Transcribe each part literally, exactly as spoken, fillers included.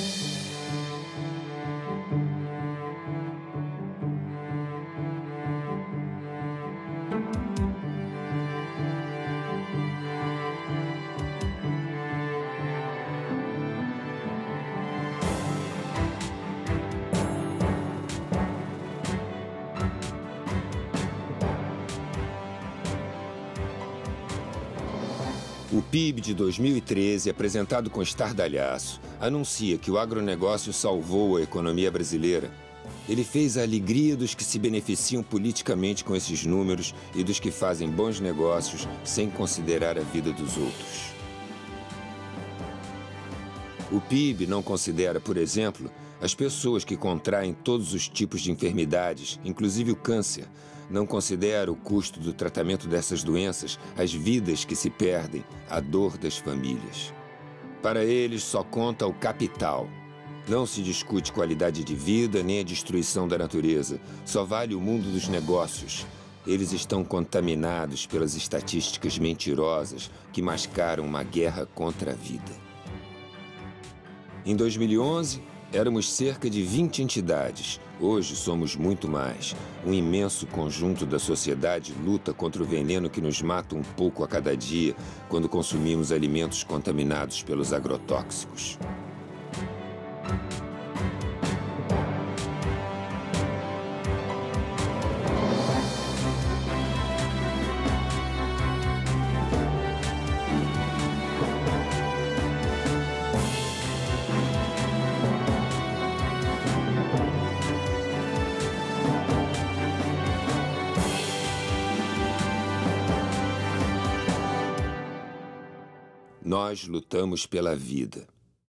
O P I B de dois mil e treze, apresentado com estardalhaço, anuncia que o agronegócio salvou a economia brasileira. Ele fez a alegria dos que se beneficiam politicamente com esses números e dos que fazem bons negócios sem considerar a vida dos outros. O P I B não considera, por exemplo, as pessoas que contraem todos os tipos de enfermidades, inclusive o câncer. Não considera o custo do tratamento dessas doenças, as vidas que se perdem, a dor das famílias. Para eles, só conta o capital. Não se discute qualidade de vida nem a destruição da natureza. Só vale o mundo dos negócios. Eles estão contaminados pelas estatísticas mentirosas que mascaram uma guerra contra a vida. Em dois mil e onze, éramos cerca de vinte entidades. Hoje somos muito mais. Um imenso conjunto da sociedade luta contra o veneno que nos mata um pouco a cada dia quando consumimos alimentos contaminados pelos agrotóxicos. Nós lutamos pela vida.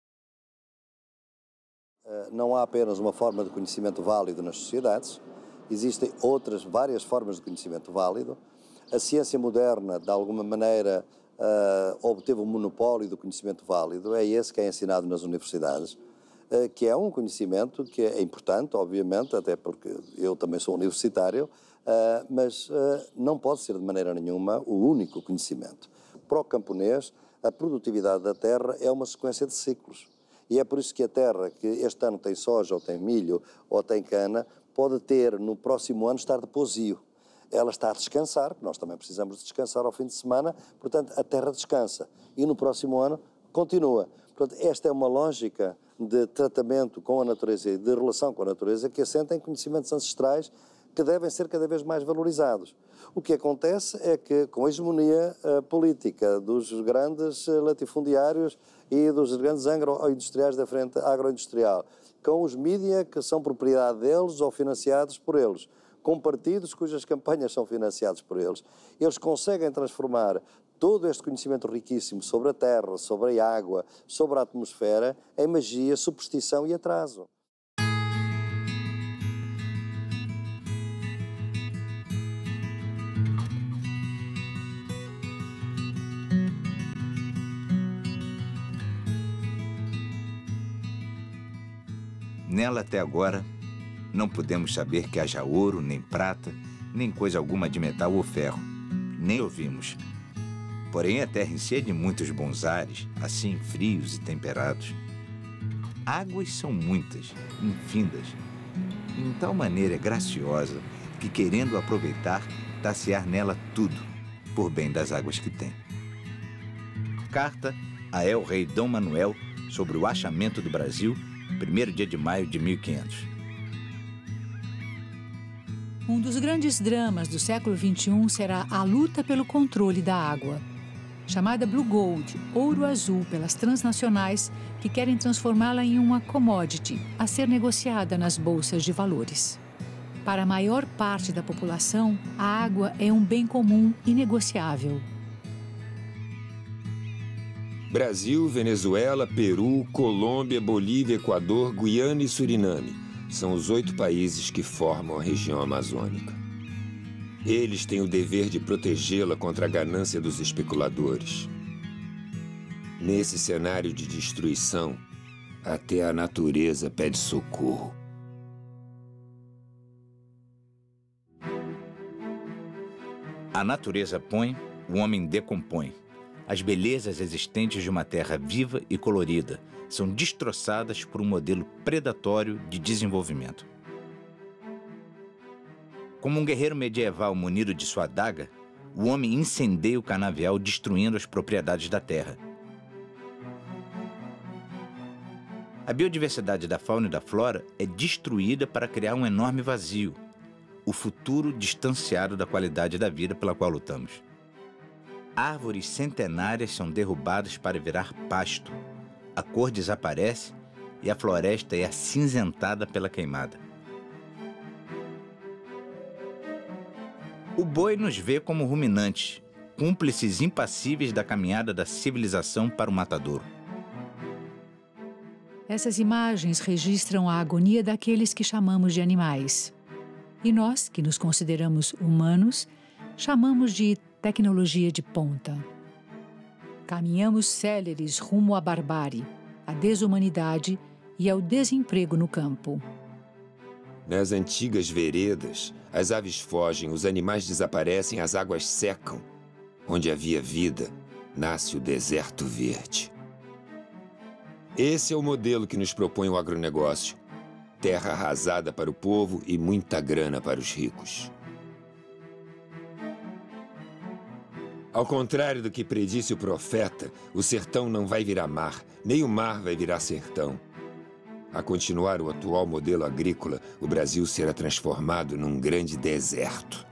Não há apenas uma forma de conhecimento válido nas sociedades, existem outras, várias formas de conhecimento válido. A ciência moderna, de alguma maneira, uh, obteve um monopólio do conhecimento válido, é esse que é ensinado nas universidades, uh, que é um conhecimento que é importante, obviamente, até porque eu também sou universitário, uh, mas uh, não pode ser de maneira nenhuma o único conhecimento. Para o camponês, a produtividade da terra é uma sequência de ciclos. E é por isso que a terra, que este ano tem soja, ou tem milho, ou tem cana, pode ter, no próximo ano, estar de pousio. Ela está a descansar, porque nós também precisamos de descansar ao fim de semana, portanto, a terra descansa. E no próximo ano, continua. Portanto, esta é uma lógica de tratamento com a natureza e de relação com a natureza que assenta em conhecimentos ancestrais que devem ser cada vez mais valorizados. O que acontece é que, com a hegemonia uh, política dos grandes uh, latifundiários e dos grandes agroindustriais da frente agroindustrial, com os mídia que são propriedade deles ou financiados por eles, com partidos cujas campanhas são financiados por eles, eles conseguem transformar todo este conhecimento riquíssimo sobre a terra, sobre a água, sobre a atmosfera, em magia, superstição e atraso. Nela, até agora, não podemos saber que haja ouro, nem prata, nem coisa alguma de metal ou ferro. Nem ouvimos. Porém, a terra enche de muitos bons ares, assim frios e temperados. Águas são muitas, infindas, e em tal maneira graciosa que, querendo aproveitar, tacear nela tudo, por bem das águas que tem. Carta a El-Rei Dom Manuel sobre o achamento do Brasil, primeiro dia de maio de mil e quinhentos. Um dos grandes dramas do século vinte e um será a luta pelo controle da água. Chamada Blue Gold, ouro azul pelas transnacionais que querem transformá-la em uma commodity a ser negociada nas bolsas de valores. Para a maior parte da população, a água é um bem comum inegociável. Brasil, Venezuela, Peru, Colômbia, Bolívia, Equador, Guiana e Suriname são os oito países que formam a região amazônica. Eles têm o dever de protegê-la contra a ganância dos especuladores. Nesse cenário de destruição, até a natureza pede socorro. A natureza põe, o homem decompõe. As belezas existentes de uma terra viva e colorida são destroçadas por um modelo predatório de desenvolvimento. Como um guerreiro medieval munido de sua adaga, o homem incendeia o canavial destruindo as propriedades da terra. A biodiversidade da fauna e da flora é destruída para criar um enorme vazio, o futuro distanciado da qualidade da vida pela qual lutamos. Árvores centenárias são derrubadas para virar pasto, a cor desaparece e a floresta é acinzentada pela queimada. O boi nos vê como ruminantes, cúmplices impassíveis da caminhada da civilização para o matadouro. Essas imagens registram a agonia daqueles que chamamos de animais. E nós, que nos consideramos humanos, chamamos de tecnologia de ponta. Caminhamos céleres rumo à barbárie, à desumanidade e ao desemprego no campo. Nas antigas veredas, as aves fogem, os animais desaparecem, as águas secam. Onde havia vida, nasce o deserto verde. Esse é o modelo que nos propõe o agronegócio. Terra arrasada para o povo e muita grana para os ricos. Ao contrário do que predisse o profeta, o sertão não vai virar mar, nem o mar vai virar sertão. A continuar o atual modelo agrícola, o Brasil será transformado num grande deserto.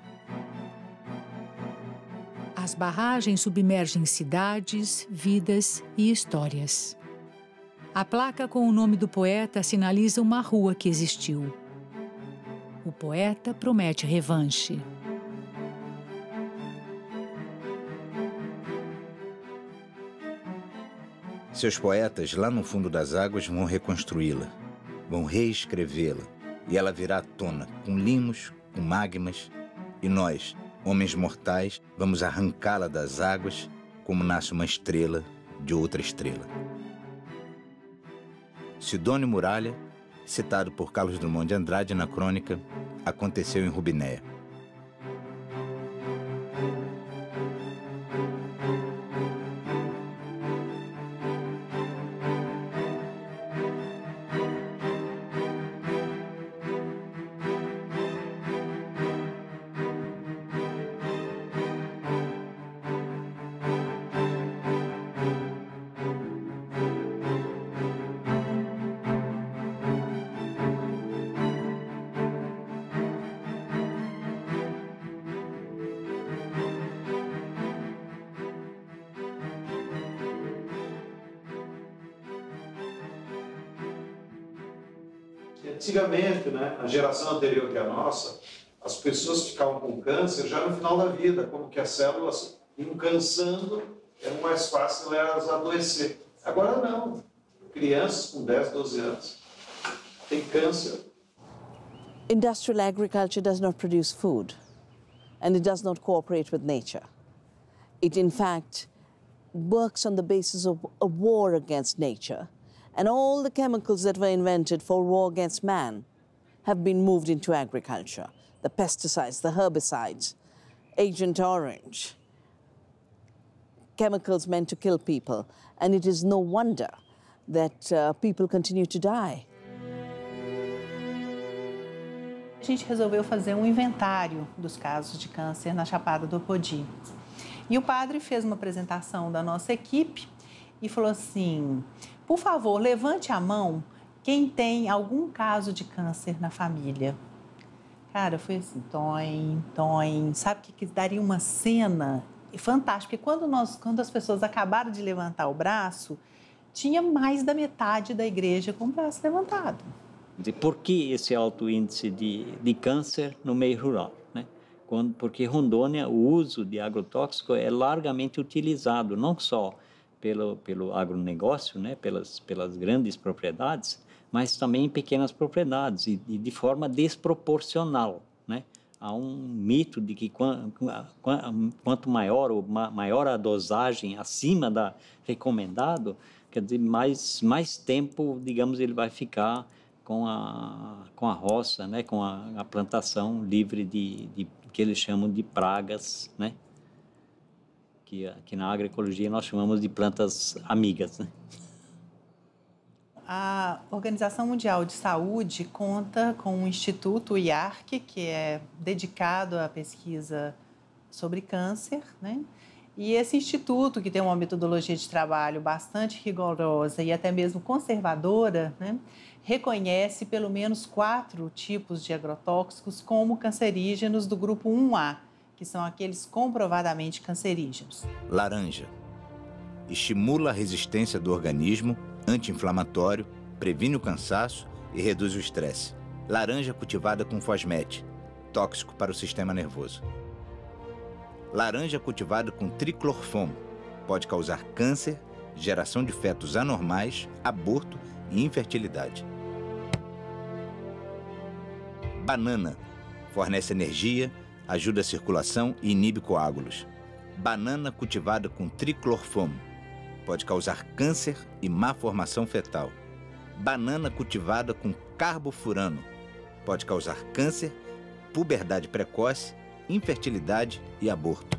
As barragens submergem cidades, vidas e histórias. A placa com o nome do poeta sinaliza uma rua que existiu. O poeta promete revanche. Seus poetas, lá no fundo das águas, vão reconstruí-la, vão reescrevê-la, e ela virá à tona, com limos, com magmas, e nós, homens mortais, vamos arrancá-la das águas, como nasce uma estrela de outra estrela. Sidônio Muralha, citado por Carlos Drummond de Andrade na crônica Aconteceu em Rubinéia. Antigamente, né, a geração anterior que a nossa, as pessoas ficavam com câncer já no final da vida, como que as células iam cansando, era mais fácil elas adoecer. Agora não. Crianças com dez, doze anos têm câncer. Industrial agriculture does not produce food, and it does not cooperate with nature. It, in fact, works on the basis of a war against nature. And all the chemicals that were invented for war against man have been moved into agriculture. The pesticides, the herbicides, Agent Orange, chemicals meant to kill people. And it is no wonder that uh, people continue to die. A gente resolveu fazer um inventário dos casos de câncer na Chapada do Apodi. E o padre fez uma apresentação da nossa equipe e falou assim: por favor, levante a mão quem tem algum caso de câncer na família. Cara, foi assim, toim, toim. Sabe que, que daria uma cena fantástica? Porque quando, nós, quando as pessoas acabaram de levantar o braço, tinha mais da metade da igreja com o braço levantado. Por que esse alto índice de, de câncer no meio rural? Né? Quando, porque Rondônia, o uso de agrotóxico é largamente utilizado, não só pelo, pelo agronegócio, né, pelas, pelas grandes propriedades, mas também em pequenas propriedades e, e de forma desproporcional. Né? Há um mito de que quanto maior, ou maior a dosagem acima da recomendado, quer dizer, mais, mais tempo, digamos, ele vai ficar com a, com a roça, né, com a, a plantação livre de, de que eles chamam de pragas, né? que aqui na agroecologia nós chamamos de plantas amigas, né? A Organização Mundial de Saúde conta com um instituto, o I A R C, que é dedicado à pesquisa sobre câncer, né? E esse instituto, que tem uma metodologia de trabalho bastante rigorosa e até mesmo conservadora, né, reconhece pelo menos quatro tipos de agrotóxicos como cancerígenos do grupo um A, que são aqueles comprovadamente cancerígenos. Laranja. Estimula a resistência do organismo, anti-inflamatório, previne o cansaço e reduz o estresse. Laranja cultivada com fosmete, tóxico para o sistema nervoso. Laranja cultivada com triclorfomo, pode causar câncer, geração de fetos anormais, aborto e infertilidade. Banana. Fornece energia, ajuda a circulação e inibe coágulos. Banana cultivada com triclorfomo. Pode causar câncer e má formação fetal. Banana cultivada com carbofurano. Pode causar câncer, puberdade precoce, infertilidade e aborto.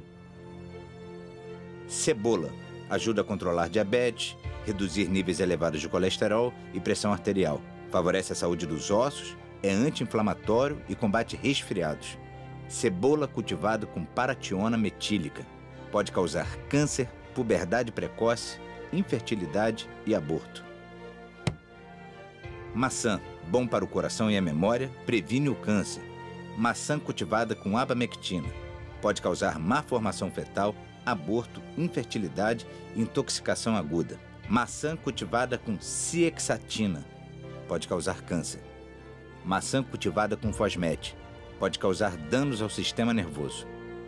Cebola. Ajuda a controlar diabetes, reduzir níveis elevados de colesterol e pressão arterial. Favorece a saúde dos ossos, é anti-inflamatório e combate resfriados. Cebola cultivada com parationa metílica. Pode causar câncer, puberdade precoce, infertilidade e aborto. Maçã. Bom para o coração e a memória, previne o câncer. Maçã cultivada com abamectina. Pode causar má formação fetal, aborto, infertilidade e intoxicação aguda. Maçã cultivada com ciexatina. Pode causar câncer. Maçã cultivada com fosmete. Pode causar danos ao sistema nervoso.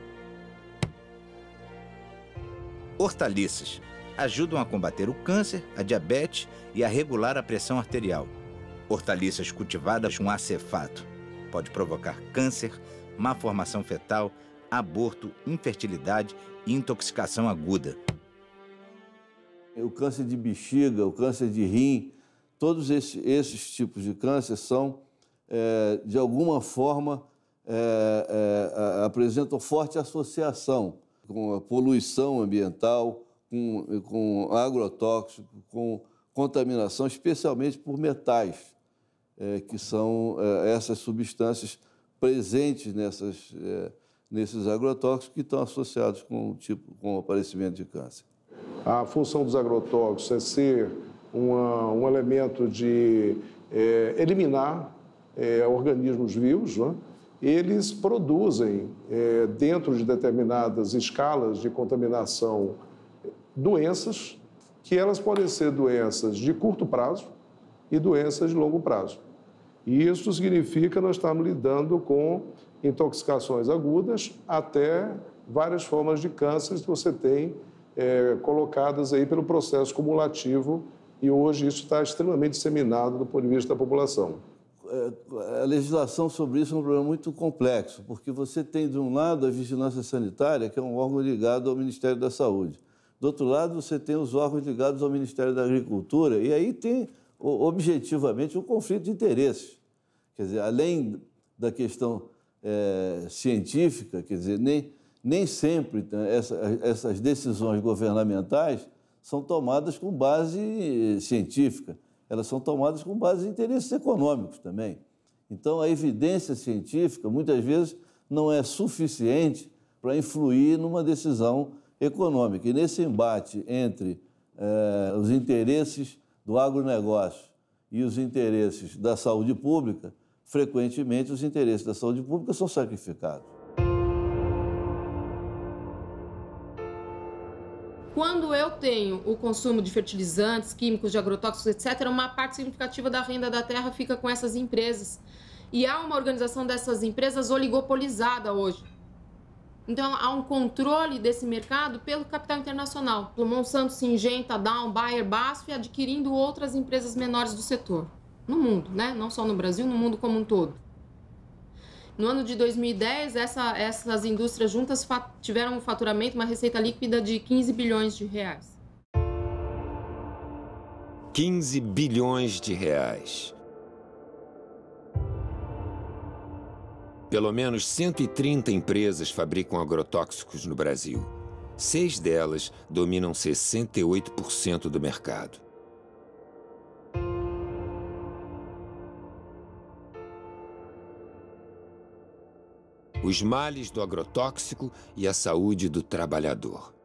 Hortaliças. Ajudam a combater o câncer, a diabetes e a regular a pressão arterial. Hortaliças cultivadas com acefato. Pode provocar câncer, má formação fetal, aborto, infertilidade e intoxicação aguda. O câncer de bexiga, o câncer de rim, todos esses, esses tipos de câncer são, é, de alguma forma, é, é, apresentam forte associação com a poluição ambiental, com, com agrotóxico, com contaminação, especialmente por metais, é, que são é, essas substâncias presentes nessas, é, nesses agrotóxicos que estão associados com, tipo, com o aparecimento de câncer. A função dos agrotóxicos é ser uma, um elemento de é, eliminar é, organismos vivos, né? Eles produzem, é, dentro de determinadas escalas de contaminação, doenças, que elas podem ser doenças de curto prazo e doenças de longo prazo. E isso significa que nós estamos lidando com intoxicações agudas até várias formas de câncer que você tem é, colocadas aí pelo processo cumulativo, e hoje isso está extremamente disseminado do ponto de vista da população. A legislação sobre isso é um problema muito complexo, porque você tem, de um lado, a vigilância sanitária, que é um órgão ligado ao Ministério da Saúde. Do outro lado, você tem os órgãos ligados ao Ministério da Agricultura, e aí tem, objetivamente, um conflito de interesses. Quer dizer, além da questão é, científica, quer dizer, nem, nem sempre essa, essas decisões governamentais são tomadas com base científica. Elas são tomadas com base em interesses econômicos também. Então, a evidência científica, muitas vezes, não é suficiente para influir numa decisão econômica. E nesse embate entre eh, os interesses do agronegócio e os interesses da saúde pública, frequentemente os interesses da saúde pública são sacrificados. Quando eu tenho o consumo de fertilizantes, químicos, de agrotóxicos, etcétera, uma parte significativa da renda da terra fica com essas empresas. E há uma organização dessas empresas oligopolizada hoje. Então, há um controle desse mercado pelo capital internacional, pelo Monsanto, Syngenta, Dow, Bayer, B A S F, adquirindo outras empresas menores do setor. No mundo, né? Não só no Brasil, no mundo como um todo. No ano de dois mil e dez, essa, essas indústrias juntas tiveram um faturamento, uma receita líquida de quinze bilhões de reais. quinze bilhões de reais. Pelo menos cento e trinta empresas fabricam agrotóxicos no Brasil. Seis delas dominam sessenta e oito por cento do mercado. Os males do agrotóxico e a saúde do trabalhador.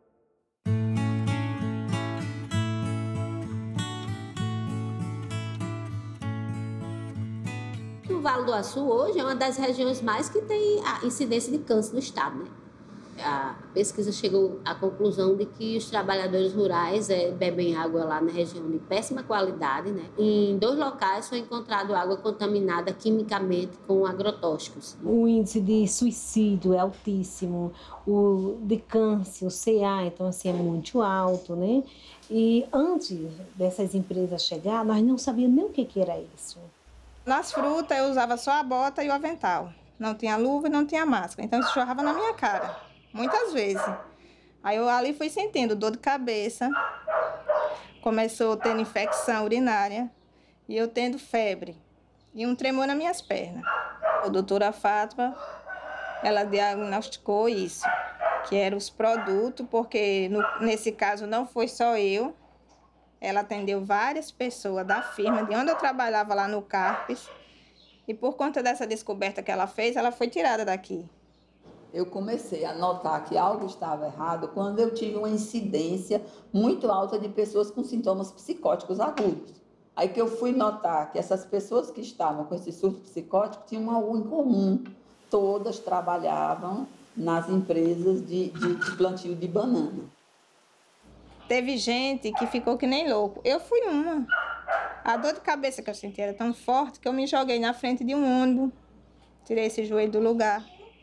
O Vale do Açu hoje é uma das regiões mais que tem a incidência de câncer no estado, né? A pesquisa chegou à conclusão de que os trabalhadores rurais é, bebem água lá na região de péssima qualidade, né? Em dois locais foi encontrado água contaminada quimicamente com agrotóxicos. O índice de suicídio é altíssimo, o de câncer, o C A, então assim, é muito alto, né? E antes dessas empresas chegar, nós não sabíamos nem o que, que era isso. Nas frutas eu usava só a bota e o avental. Não tinha luva e não tinha máscara, então isso jorrava na minha cara. Muitas vezes. Aí eu ali fui sentindo dor de cabeça, começou tendo infecção urinária e eu tendo febre e um tremor nas minhas pernas. A doutora Fátima, ela diagnosticou isso, que eram os produtos, porque no, nesse caso não foi só eu, ela atendeu várias pessoas da firma, de onde eu trabalhava lá no Carpes, e por conta dessa descoberta que ela fez, ela foi tirada daqui. Eu comecei a notar que algo estava errado quando eu tive uma incidência muito alta de pessoas com sintomas psicóticos agudos. Aí que eu fui notar que essas pessoas que estavam com esse surto psicótico tinham algo em comum. Todas trabalhavam nas empresas de, de, de plantio de banana. Teve gente que ficou que nem louco. Eu fui uma. A dor de cabeça que eu senti era tão forte que eu me joguei na frente de um ônibus. Tirei esse joelho do lugar.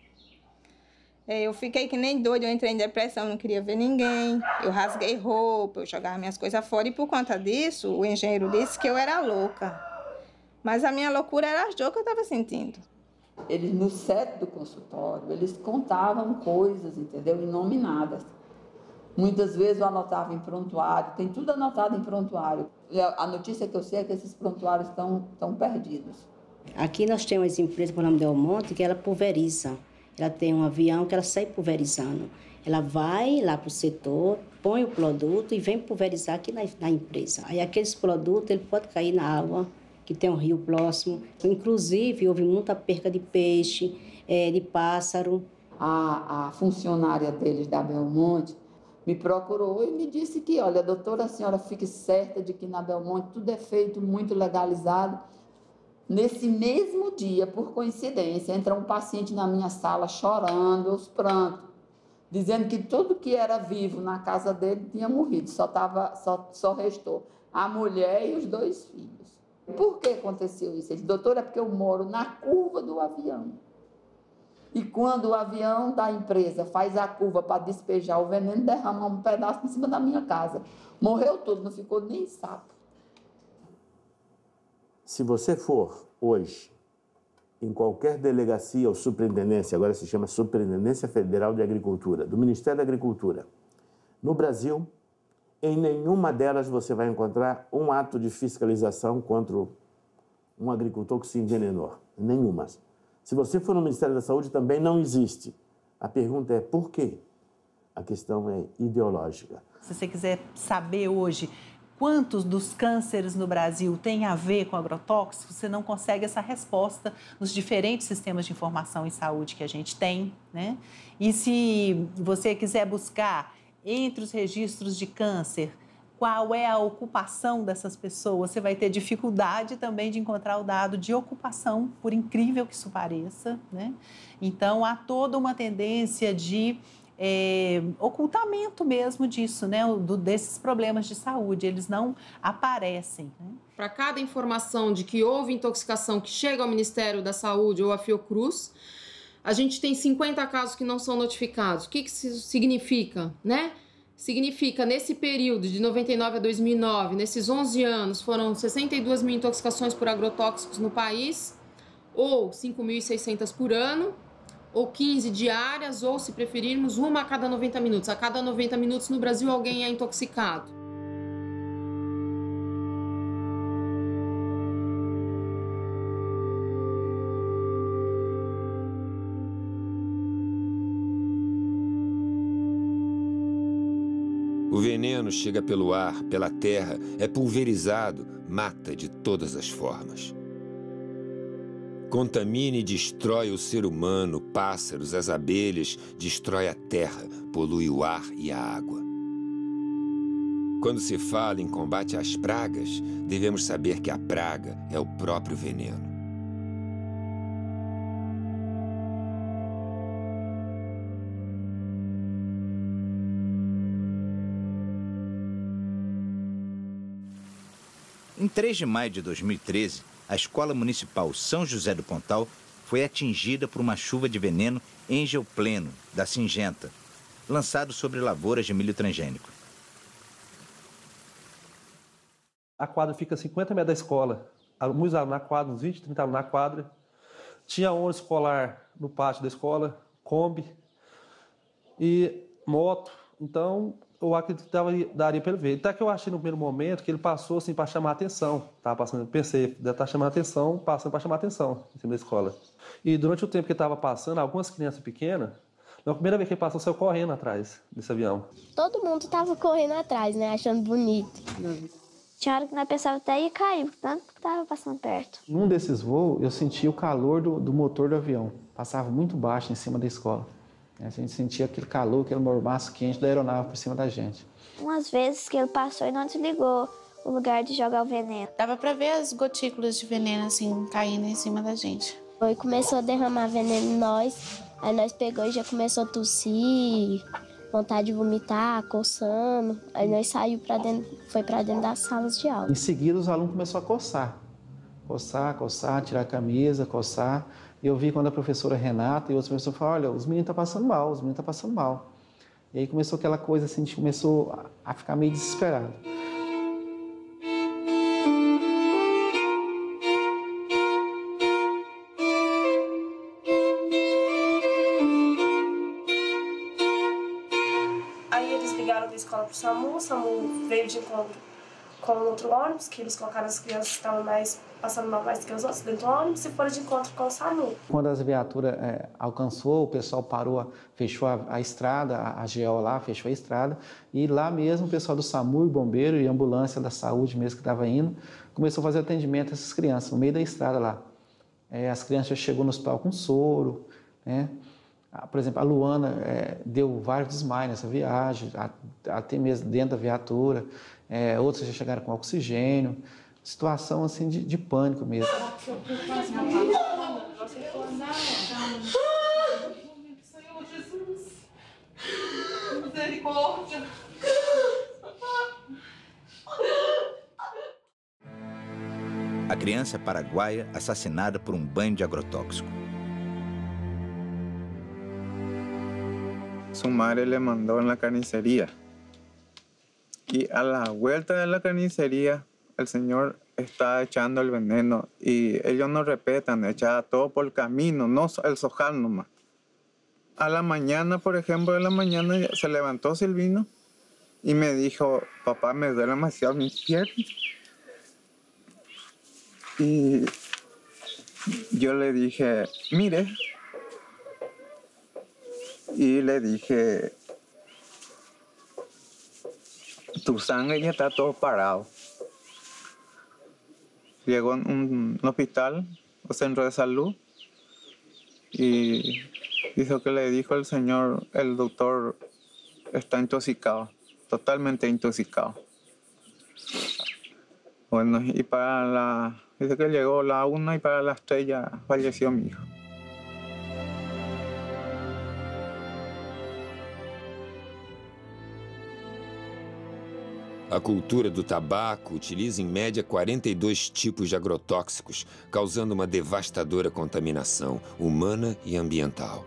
Eu fiquei que nem doida, eu entrei em depressão, não queria ver ninguém. Eu rasguei roupa, eu jogava minhas coisas fora. E por conta disso, o engenheiro disse que eu era louca. Mas a minha loucura era as dores que eu estava sentindo. Eles, no set do consultório, eles contavam coisas, entendeu? Inominadas. Muitas vezes eu anotava em prontuário, tem tudo anotado em prontuário. A notícia que eu sei é que esses prontuários estão, estão perdidos. Aqui nós temos uma empresa, por nome Del Monte, que ela pulveriza. Ela tem um avião que ela sai pulverizando. Ela vai lá para o setor, põe o produto e vem pulverizar aqui na, na empresa. Aí aqueles produtos, ele pode cair na água, que tem um rio próximo. Inclusive, houve muita perca de peixe, é, de pássaro. A, a funcionária deles da Belmonte me procurou e me disse que, olha, doutora, a senhora fique certa de que na Belmonte tudo é feito muito legalizado. Nesse mesmo dia, por coincidência, entra um paciente na minha sala chorando, aos prantos, dizendo que tudo que era vivo na casa dele tinha morrido, só, tava, só, só restou a mulher e os dois filhos. Por que aconteceu isso? Ele disse, doutora, é porque eu moro na curva do avião. E quando o avião da empresa faz a curva para despejar o veneno, derrama um pedaço em cima da minha casa. Morreu tudo, não ficou nem sapo. Se você for hoje em qualquer delegacia ou superintendência, agora se chama Superintendência Federal de Agricultura, do Ministério da Agricultura, no Brasil, em nenhuma delas você vai encontrar um ato de fiscalização contra um agricultor que se envenenou. Nenhuma. Se você for no Ministério da Saúde, também não existe. A pergunta é por quê? A questão é ideológica. Se você quiser saber hoje quantos dos cânceres no Brasil têm a ver com agrotóxicos, você não consegue essa resposta nos diferentes sistemas de informação em saúde que a gente tem, né? E se você quiser buscar entre os registros de câncer qual é a ocupação dessas pessoas, você vai ter dificuldade também de encontrar o dado de ocupação, por incrível que isso pareça, né? Então, há toda uma tendência de É, ocultamento mesmo disso, né? Do, desses problemas de saúde, eles não aparecem. Né? Para cada informação de que houve intoxicação que chega ao Ministério da Saúde ou à Fiocruz, a gente tem cinquenta casos que não são notificados. O que, que isso significa, né? Significa, nesse período de noventa e nove a dois mil e nove, nesses onze anos, foram sessenta e duas mil intoxicações por agrotóxicos no país, ou cinco mil e seiscentas por ano, ou quinze diárias, ou, se preferirmos, uma a cada noventa minutos. A cada noventa minutos no Brasil alguém é intoxicado. O veneno chega pelo ar, pela terra, é pulverizado, mata de todas as formas. Contamina e destrói o ser humano, pássaros, as abelhas, destrói a terra, polui o ar e a água. Quando se fala em combate às pragas, devemos saber que a praga é o próprio veneno. Em três de maio de dois mil e treze, a Escola Municipal São José do Pontal foi atingida por uma chuva de veneno engeopleno, da Singenta, lançado sobre lavouras de milho transgênico. A quadra fica a cinquenta metros da escola. Muitos alunos na quadra, uns vinte, trinta alunos na quadra. Tinha ônibus escolar no pátio da escola, Kombi e moto. Então, eu acredito que daria para ele ver. Até que eu achei no primeiro momento que ele passou assim para chamar a atenção. Tava passando, pensei, deve estar chamando a atenção, passando para chamar a atenção em cima da escola. E durante o tempo que ele estava passando, algumas crianças pequenas, na primeira vez que ele passou, saiu correndo atrás desse avião. Todo mundo estava correndo atrás, né? Achando bonito. Tinha hora que nós pensávamos até ia cair, tanto que estava passando perto. Num desses voos, eu senti o calor do, do motor do avião. Passava muito baixo em cima da escola. A gente sentia aquele calor, aquele mormaço quente da aeronave por cima da gente. Umas vezes que ele passou e não desligou o lugar de jogar o veneno. Dava pra ver as gotículas de veneno, assim, caindo em cima da gente. Foi, começou a derramar veneno em nós, aí nós pegou e já começou a tossir, vontade de vomitar, coçando. Aí nós saímos pra dentro, foi pra dentro das salas de aula. Em seguida, os alunos começaram a coçar. Coçar, coçar, tirar a camisa, coçar. E eu vi quando a professora Renata e outros professores falaram, olha, os meninos estão passando mal, os meninos estão passando mal. E aí começou aquela coisa assim, a gente começou a ficar meio desesperado. Aí eles ligaram da escola para o SAMU, o SAMU veio de encontro com outro ônibus, que eles colocaram as crianças que estavam mais, passando mal mais que os outros dentro do ônibus e foram de encontro com o SAMU. Quando as viaturas é, alcançou, o pessoal parou, fechou a, a estrada, a, a G E O lá fechou a estrada, e lá mesmo o pessoal do SAMU, bombeiro e ambulância da saúde mesmo que estava indo, começou a fazer atendimento a essas crianças, no meio da estrada lá. É, as crianças já chegou no hospital com soro, né? Por exemplo, a Luana é, deu vários desmaios nessa viagem, até mesmo dentro da viatura. É, outros já chegaram com oxigênio. Situação assim de, de pânico mesmo. Senhor Jesus, misericórdia. A criança paraguaia assassinada por um banho de agrotóxico. Su madre le mandó en la carnicería y a la vuelta de la carnicería el señor está echando el veneno y ellos no respetan, echaba todo por el camino, no el sojal nomás. A la mañana, por ejemplo, en la mañana se levantó Silvino y me dijo, papá, me duele demasiado mi pierna. Y yo le dije, mire, y le dije, tu sangre ya está todo parado. Llegó a un, un hospital, un centro de salud, y dijo que le dijo el señor, el doctor está intoxicado, totalmente intoxicado. Bueno, y para la, dice que llegó la una y para las tres ya falleció mi hijo. A cultura do tabaco utiliza em média quarenta e dois tipos de agrotóxicos, causando uma devastadora contaminação humana e ambiental.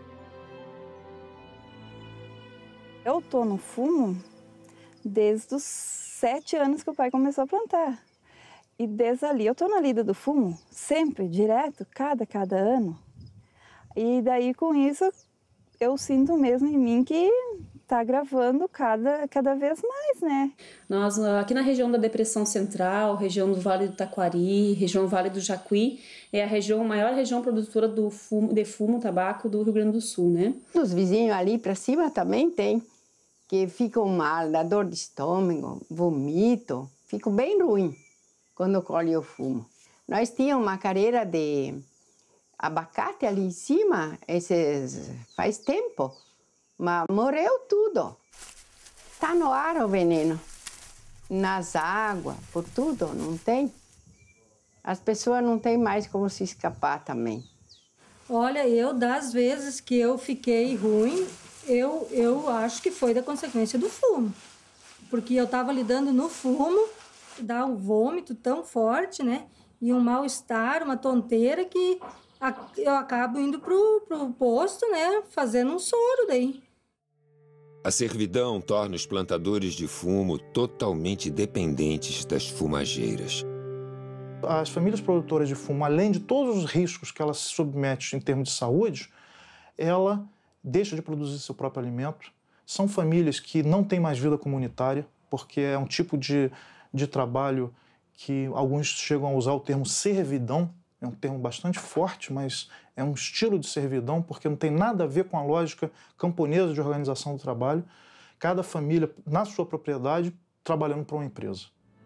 Eu tô no fumo desde os sete anos que o pai começou a plantar. E desde ali eu tô na lida do fumo, sempre, direto, cada, cada ano. E daí com isso eu sinto mesmo em mim que está gravando cada, cada vez mais, né? Nós, aqui na região da Depressão Central, região do Vale do Taquari, região do Vale do Jacuí, é a região, a maior região produtora do fumo, de fumo, tabaco do Rio Grande do Sul, né? Os vizinhos ali para cima também tem. que ficam mal, dá dor de estômago, vomito, fico bem ruim quando colhe o fumo. Nós tínhamos uma careira de abacate ali em cima, esses, faz tempo, mas morreu tudo. Está no ar o veneno, nas águas, por tudo, não tem. As pessoas não têm mais como se escapar também. Olha, eu, das vezes que eu fiquei ruim, eu, eu acho que foi da consequência do fumo. Porque eu estava lidando no fumo, dá um vômito tão forte, né? E um mal-estar, uma tonteira que eu acabo indo pro, pro posto, né? Fazendo um soro daí. A servidão torna os plantadores de fumo totalmente dependentes das fumageiras. As famílias produtoras de fumo, além de todos os riscos que ela se submete em termos de saúde, ela deixa de produzir seu próprio alimento. São famílias que não têm mais vida comunitária, porque é um tipo de, de trabalho que alguns chegam a usar o termo servidão. É um termo bastante forte, mas é um estilo de servidão, porque não tem nada a ver com a lógica camponesa de organização do trabalho. Cada família, na sua propriedade, trabalhando para uma empresa.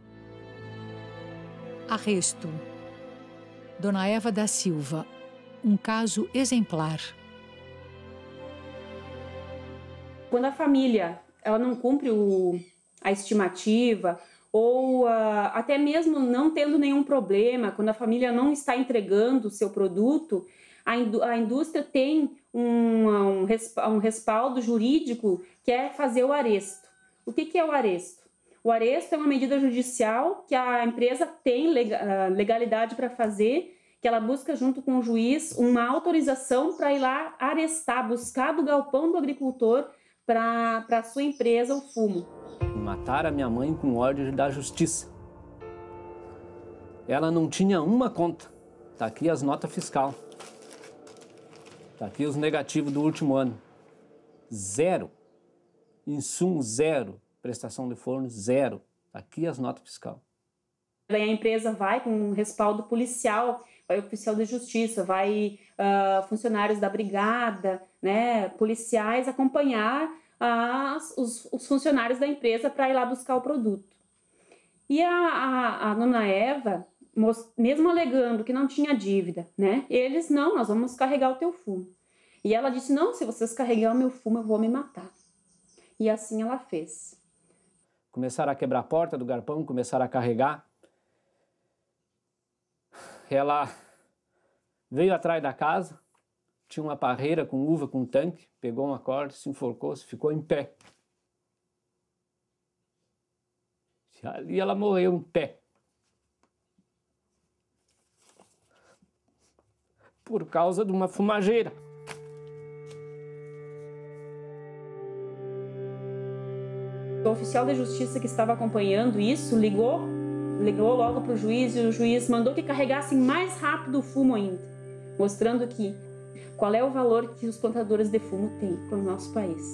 Arresto. Dona Eva da Silva, um caso exemplar. Quando a família ela não cumpre o, a estimativa, ou uh, até mesmo não tendo nenhum problema, quando a família não está entregando o seu produto, a, indú a indústria tem um, um, um respaldo jurídico que é fazer o aresto. O que, que é o aresto? O aresto é uma medida judicial que a empresa tem legalidade para fazer, que ela busca junto com o juiz uma autorização para ir lá arestar, buscar do galpão do agricultor para a sua empresa o fumo. Mataram a minha mãe com ordem da justiça. Ela não tinha uma conta. Tá aqui as notas fiscal. Tá aqui os negativos do último ano. Zero. Insumo zero. Prestação de forno zero. Tá aqui as notas fiscal. Daí a empresa vai com um respaldo policial, vai oficial de justiça, vai uh, funcionários da brigada, né, policiais acompanhar as, os, os funcionários da empresa para ir lá buscar o produto. E a, a, a dona Eva, mesmo alegando que não tinha dívida, né, eles, não, nós vamos carregar o teu fumo. E ela disse, não, se vocês carregarem o meu fumo, eu vou me matar. E assim ela fez. Começaram a quebrar a porta do galpão, começaram a carregar. Ela veio atrás da casa, tinha uma parreira com uva, com tanque, pegou uma corda, se enforcou, se ficou em pé. E ali ela morreu em pé. Por causa de uma fumageira. O oficial de justiça que estava acompanhando isso ligou, ligou logo para o juiz e o juiz mandou que carregassem mais rápido o fumo ainda, mostrando que qual é o valor que os plantadores de fumo têm para o nosso país.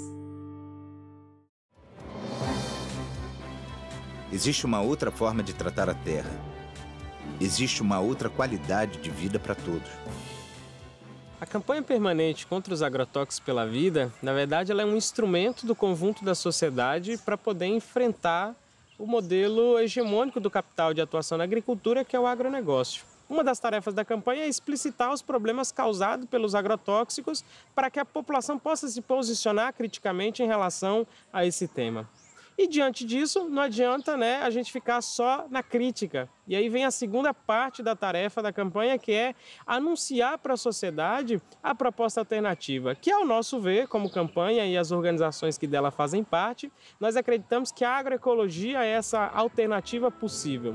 Existe uma outra forma de tratar a terra. Existe uma outra qualidade de vida para todos. A campanha permanente contra os agrotóxicos pela vida, na verdade, ela é um instrumento do conjunto da sociedade para poder enfrentar o modelo hegemônico do capital de atuação na agricultura, que é o agronegócio. Uma das tarefas da campanha é explicitar os problemas causados pelos agrotóxicos para que a população possa se posicionar criticamente em relação a esse tema. E diante disso, não adianta, né, a gente ficar só na crítica. E aí vem a segunda parte da tarefa da campanha, que é anunciar para a sociedade a proposta alternativa, que, ao nosso ver, como campanha e as organizações que dela fazem parte, nós acreditamos que a agroecologia é essa alternativa possível.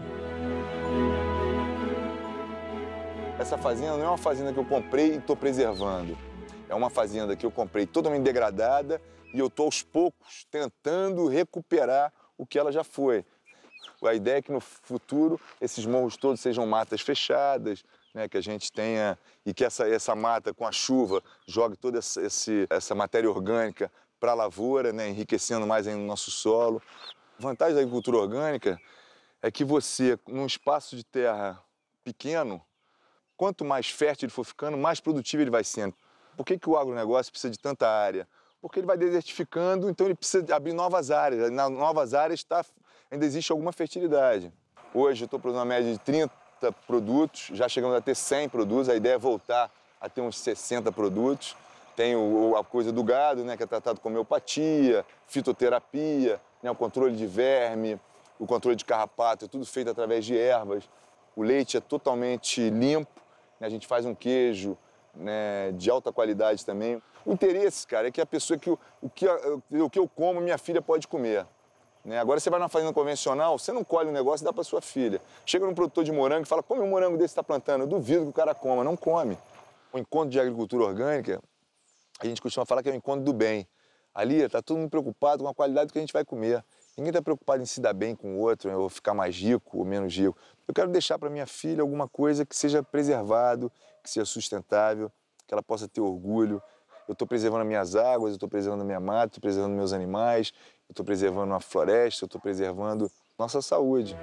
Essa fazenda não é uma fazenda que eu comprei e estou preservando. É uma fazenda que eu comprei totalmente degradada e eu estou, aos poucos, tentando recuperar o que ela já foi. A ideia é que, no futuro, esses morros todos sejam matas fechadas, né, que a gente tenha... E que essa, essa mata, com a chuva, jogue toda essa, esse, essa matéria orgânica para a lavoura, né, enriquecendo mais ainda o nosso solo. A vantagem da agricultura orgânica é que você, num espaço de terra pequeno, quanto mais fértil ele for ficando, mais produtivo ele vai sendo. Por que que o agronegócio precisa de tanta área? porque ele vai desertificando, então ele precisa abrir novas áreas. Nas novas áreas tá, ainda existe alguma fertilidade. Hoje eu estou produzindo uma média de trinta produtos, já chegamos a ter cem produtos, a ideia é voltar a ter uns sessenta produtos. Tem o, a coisa do gado, né, que é tratado com homeopatia, fitoterapia, né, o controle de verme, o controle de carrapato, é tudo feito através de ervas. O leite é totalmente limpo, né, a gente faz um queijo, né, de alta qualidade também. O interesse, cara, é que a pessoa que o, o, que, o que eu como, minha filha pode comer. Né? Agora você vai numa fazenda convencional, você não colhe um negócio e dá para sua filha. Chega num produtor de morango e fala, come um morango desse que está plantando. Eu duvido que o cara coma, não come. O encontro de agricultura orgânica, a gente costuma falar que é o encontro do bem. Ali está todo mundo preocupado com a qualidade do que a gente vai comer. Ninguém está preocupado em se dar bem com o outro, ou ficar mais rico ou menos rico. Eu quero deixar para minha filha alguma coisa que seja preservado, que seja sustentável, que ela possa ter orgulho. Eu estou preservando as minhas águas, eu estou preservando a minha mata, estou preservando meus animais, eu estou preservando a floresta, eu estou preservando nossa saúde.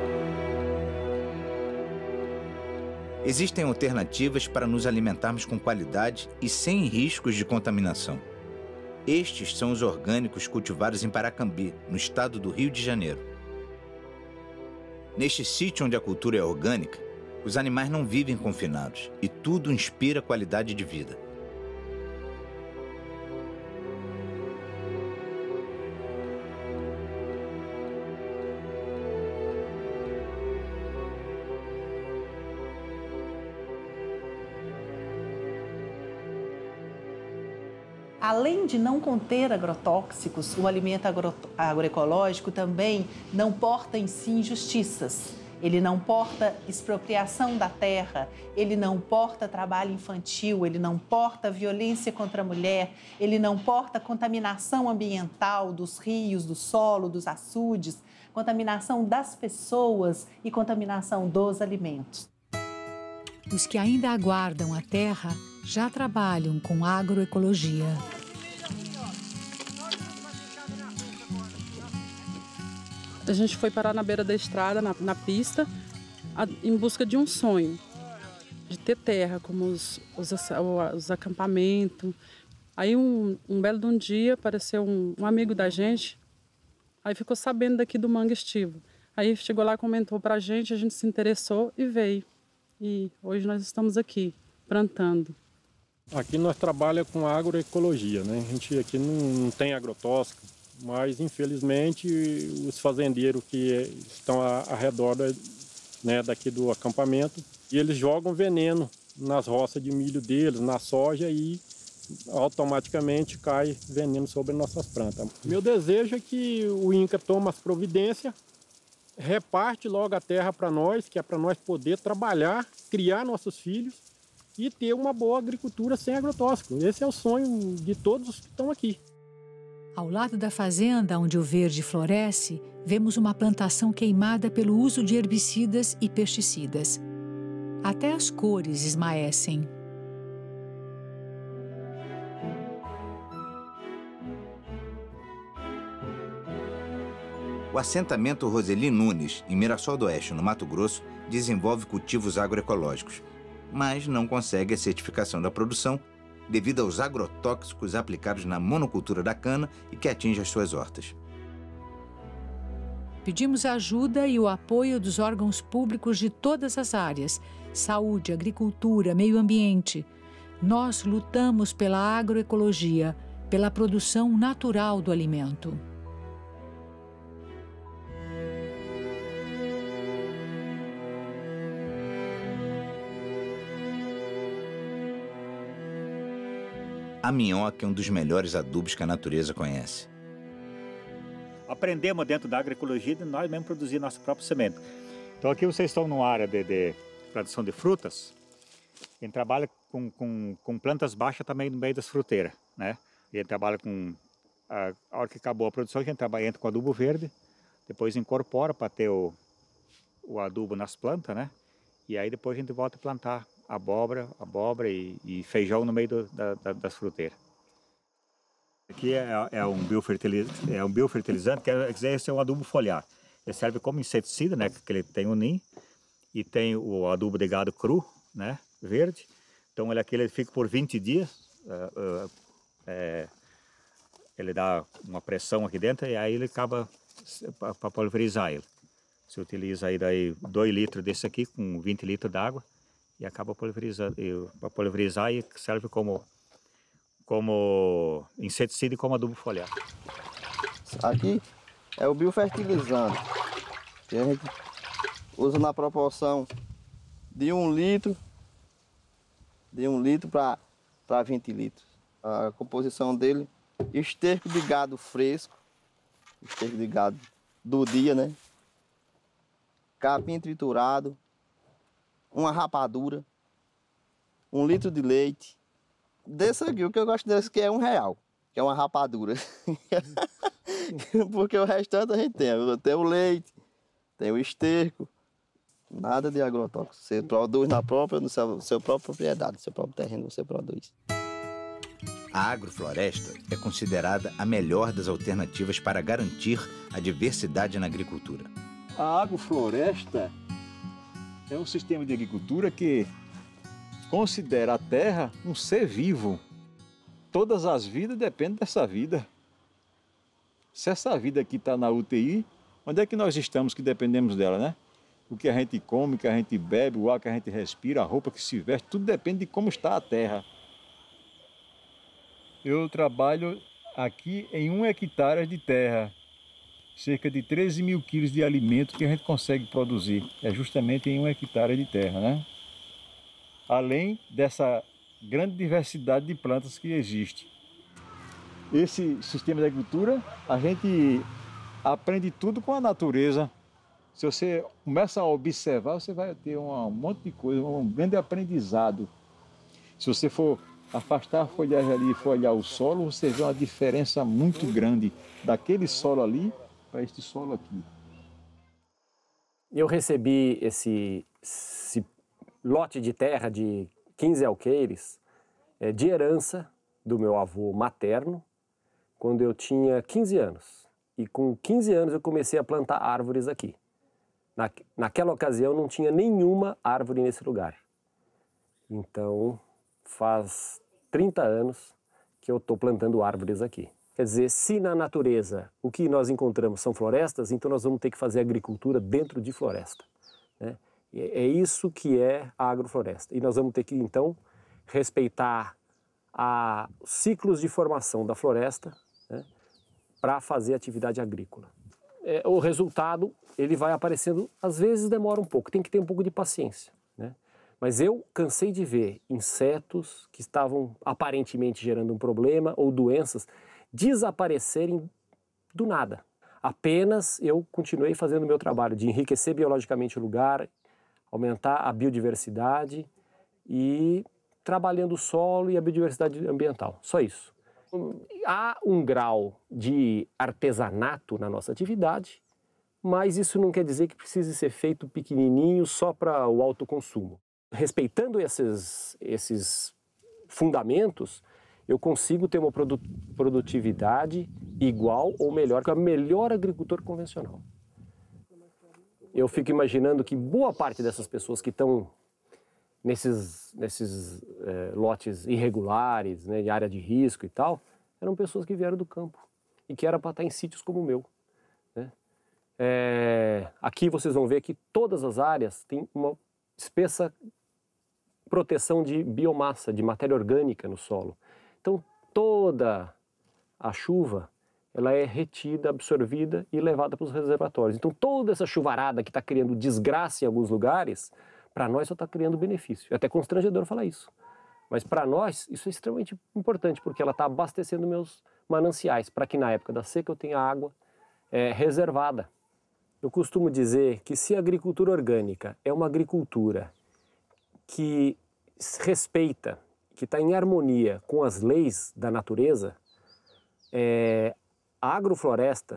Existem alternativas para nos alimentarmos com qualidade e sem riscos de contaminação. Estes são os orgânicos cultivados em Paracambi, no estado do Rio de Janeiro. Neste sítio onde a cultura é orgânica, os animais não vivem confinados e tudo inspira qualidade de vida. Além de não conter agrotóxicos, o alimento agro agroecológico também não porta em si injustiças. Ele não porta expropriação da terra, ele não porta trabalho infantil, ele não porta violência contra a mulher, ele não porta contaminação ambiental dos rios, do solo, dos açudes, contaminação das pessoas e contaminação dos alimentos. Os que ainda aguardam a terra já trabalham com agroecologia. A gente foi parar na beira da estrada, na, na pista, a, em busca de um sonho, de ter terra, como os, os, os acampamentos. Aí um, um belo de um dia apareceu um, um amigo da gente, aí ficou sabendo daqui do Mangue Estivo. Aí chegou lá, comentou pra gente, a gente se interessou e veio. E hoje nós estamos aqui, plantando. Aqui nós trabalhamos com agroecologia, né? A gente aqui não, não tem agrotóxico, mas infelizmente os fazendeiros que estão ao redor, né, daqui do acampamento, e eles jogam veneno nas roças de milho deles, na soja, e automaticamente cai veneno sobre nossas plantas. Meu desejo é que o INCRA tome as providências, reparte logo a terra para nós, que é para nós poder trabalhar, criar nossos filhos e ter uma boa agricultura sem agrotóxico. Esse é o sonho de todos os que estão aqui. Ao lado da fazenda onde o verde floresce, vemos uma plantação queimada pelo uso de herbicidas e pesticidas. Até as cores esmaecem. O assentamento Roseli Nunes, em Mirassol do Oeste, no Mato Grosso, desenvolve cultivos agroecológicos, mas não consegue a certificação da produção devido aos agrotóxicos aplicados na monocultura da cana e que atinge as suas hortas. Pedimos a ajuda e o apoio dos órgãos públicos de todas as áreas: saúde, agricultura, meio ambiente. Nós lutamos pela agroecologia, pela produção natural do alimento. A minhoca é um dos melhores adubos que a natureza conhece. Aprendemos dentro da agroecologia de nós mesmos produzir nosso próprio semente. Então aqui vocês estão numa área de, de produção de frutas. A gente trabalha com, com, com plantas baixas também no meio das fruteiras, né? E a gente trabalha com... A, a hora que acabou a produção, a gente trabalha, entra com adubo verde, depois incorpora para ter o, o adubo nas plantas, né? E aí depois a gente volta a plantar abóbora, abóbora e, e feijão no meio do, da, da, das fruteiras. Aqui é, é, um biofertilizante, é um biofertilizante, que é, esse é um adubo foliar. Ele serve como inseticida, né, que ele tem o nim, e tem o adubo de gado cru, né, verde. Então ele aqui ele fica por vinte dias, uh, uh, é, ele dá uma pressão aqui dentro e aí ele acaba para pulverizar ele. Você utiliza aí daí dois litros desse aqui com vinte litros d'água e acaba pulverizando, para pulverizar e serve como, como inseticida e como adubo foliar. Aqui é o biofertilizante, que a gente usa na proporção de um litro, de um litro para vinte litros. A composição dele, esterco de gado fresco, esterco de gado do dia, né? Capim triturado, uma rapadura, um litro de leite. Desse aqui, o que eu gosto desse aqui é um real, que é uma rapadura. Porque o restante a gente tem, tem o leite, tem o esterco, nada de agrotóxico. Você produz na própria, no seu, seu próprio propriedade, no seu próprio terreno você produz. A agrofloresta é considerada a melhor das alternativas para garantir a diversidade na agricultura. A agrofloresta é um sistema de agricultura que considera a terra um ser vivo. Todas as vidas dependem dessa vida. Se essa vida aqui está na U T I, onde é que nós estamos que dependemos dela, né? O que a gente come, o que a gente bebe, o ar que a gente respira, a roupa que se veste, tudo depende de como está a terra. Eu trabalho aqui em um hectare de terra, cerca de treze mil quilos de alimento que a gente consegue produzir. É justamente em um hectare de terra, né? Além dessa grande diversidade de plantas que existe. Esse sistema de agricultura, a gente aprende tudo com a natureza. Se você começa a observar, você vai ter um monte de coisa, um grande aprendizado. Se você for afastar a folhagem ali e for olhar o solo, você vê uma diferença muito grande daquele solo ali para este solo aqui. Eu recebi esse, esse lote de terra de quinze alqueires é, de herança do meu avô materno, quando eu tinha quinze anos. E com quinze anos eu comecei a plantar árvores aqui. Na, naquela ocasião não tinha nenhuma árvore nesse lugar. Então faz trinta anos que eu estou plantando árvores aqui. Quer dizer, se na natureza o que nós encontramos são florestas, então nós vamos ter que fazer agricultura dentro de floresta, né? É isso que é a agrofloresta. E nós vamos ter que, então, respeitar a, os ciclos de formação da floresta, né, para fazer atividade agrícola. É, o resultado, ele vai aparecendo, às vezes demora um pouco, tem que ter um pouco de paciência, né? Mas eu cansei de ver insetos que estavam aparentemente gerando um problema ou doenças desaparecerem do nada. Apenas eu continuei fazendo o meu trabalho de enriquecer biologicamente o lugar, aumentar a biodiversidade e trabalhando o solo e a biodiversidade ambiental. Só isso. Há um grau de artesanato na nossa atividade, mas isso não quer dizer que precise ser feito pequenininho só para o autoconsumo. Respeitando esses, esses fundamentos, eu consigo ter uma produtividade igual ou melhor que o melhor agricultor convencional. Eu fico imaginando que boa parte dessas pessoas que estão nesses, nesses é, lotes irregulares, né, de área de risco e tal, eram pessoas que vieram do campo e que era para estar em sítios como o meu, né? É, aqui vocês vão ver que todas as áreas têm uma espessa proteção de biomassa, de matéria orgânica no solo. Então toda a chuva ela é retida, absorvida e levada para os reservatórios. Então toda essa chuvarada que está criando desgraça em alguns lugares, para nós só está criando benefício. É até constrangedor falar isso. Mas para nós isso é extremamente importante, porque ela está abastecendo meus mananciais, para que na época da seca eu tenha água é, reservada. Eu costumo dizer que se a agricultura orgânica é uma agricultura que respeita, que está em harmonia com as leis da natureza, é, a agrofloresta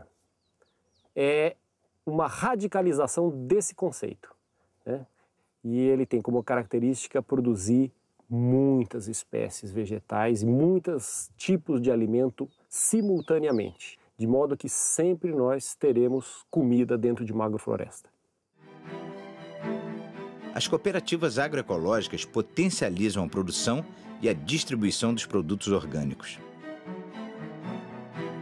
é uma radicalização desse conceito, né? E ele tem como característica produzir muitas espécies vegetais e muitos tipos de alimento simultaneamente, de modo que sempre nós teremos comida dentro de uma agrofloresta. As cooperativas agroecológicas potencializam a produção e a distribuição dos produtos orgânicos.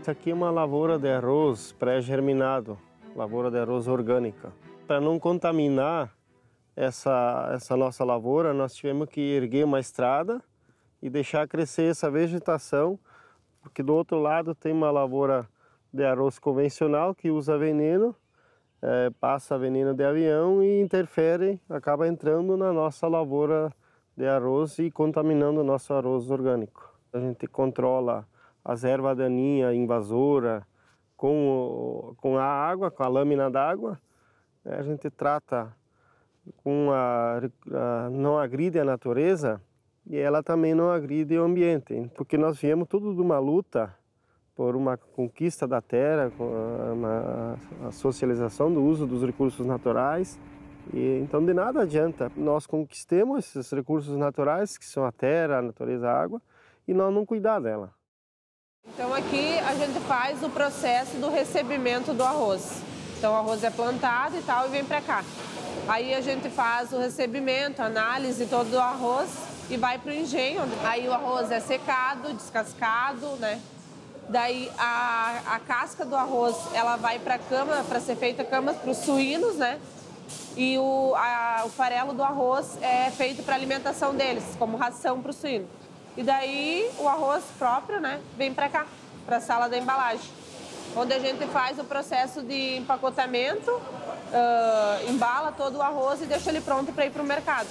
Esta aqui é uma lavoura de arroz pré-germinado, lavoura de arroz orgânica. Para não contaminar essa, essa nossa lavoura, nós tivemos que erguer uma estrada e deixar crescer essa vegetação, porque do outro lado tem uma lavoura de arroz convencional que usa veneno, é, passa veneno de avião e interfere, acaba entrando na nossa lavoura de arroz e contaminando o nosso arroz orgânico. A gente controla as ervas daninhas invasoras com, com a água, com a lâmina d'água. A gente trata com a, a, não agride a natureza e ela também não agride o ambiente, porque nós viemos tudo de uma luta por uma conquista da terra, uma, a socialização do uso dos recursos naturais. E, então, de nada adianta nós conquistemos esses recursos naturais, que são a terra, a natureza, a água, e nós não cuidar dela. Então, aqui a gente faz o processo do recebimento do arroz. Então, o arroz é plantado e tal e vem para cá. Aí a gente faz o recebimento, análise todo do arroz e vai para o engenho. Aí o arroz é secado, descascado, né? Daí a, a casca do arroz, ela vai para a cama, para ser feita camas para os suínos, né? E o, a, o farelo do arroz é feito para alimentação deles, como ração para o suíno. E daí o arroz próprio, né, vem para cá, para a sala da embalagem, onde a gente faz o processo de empacotamento, uh, embala todo o arroz e deixa ele pronto para ir para o mercado.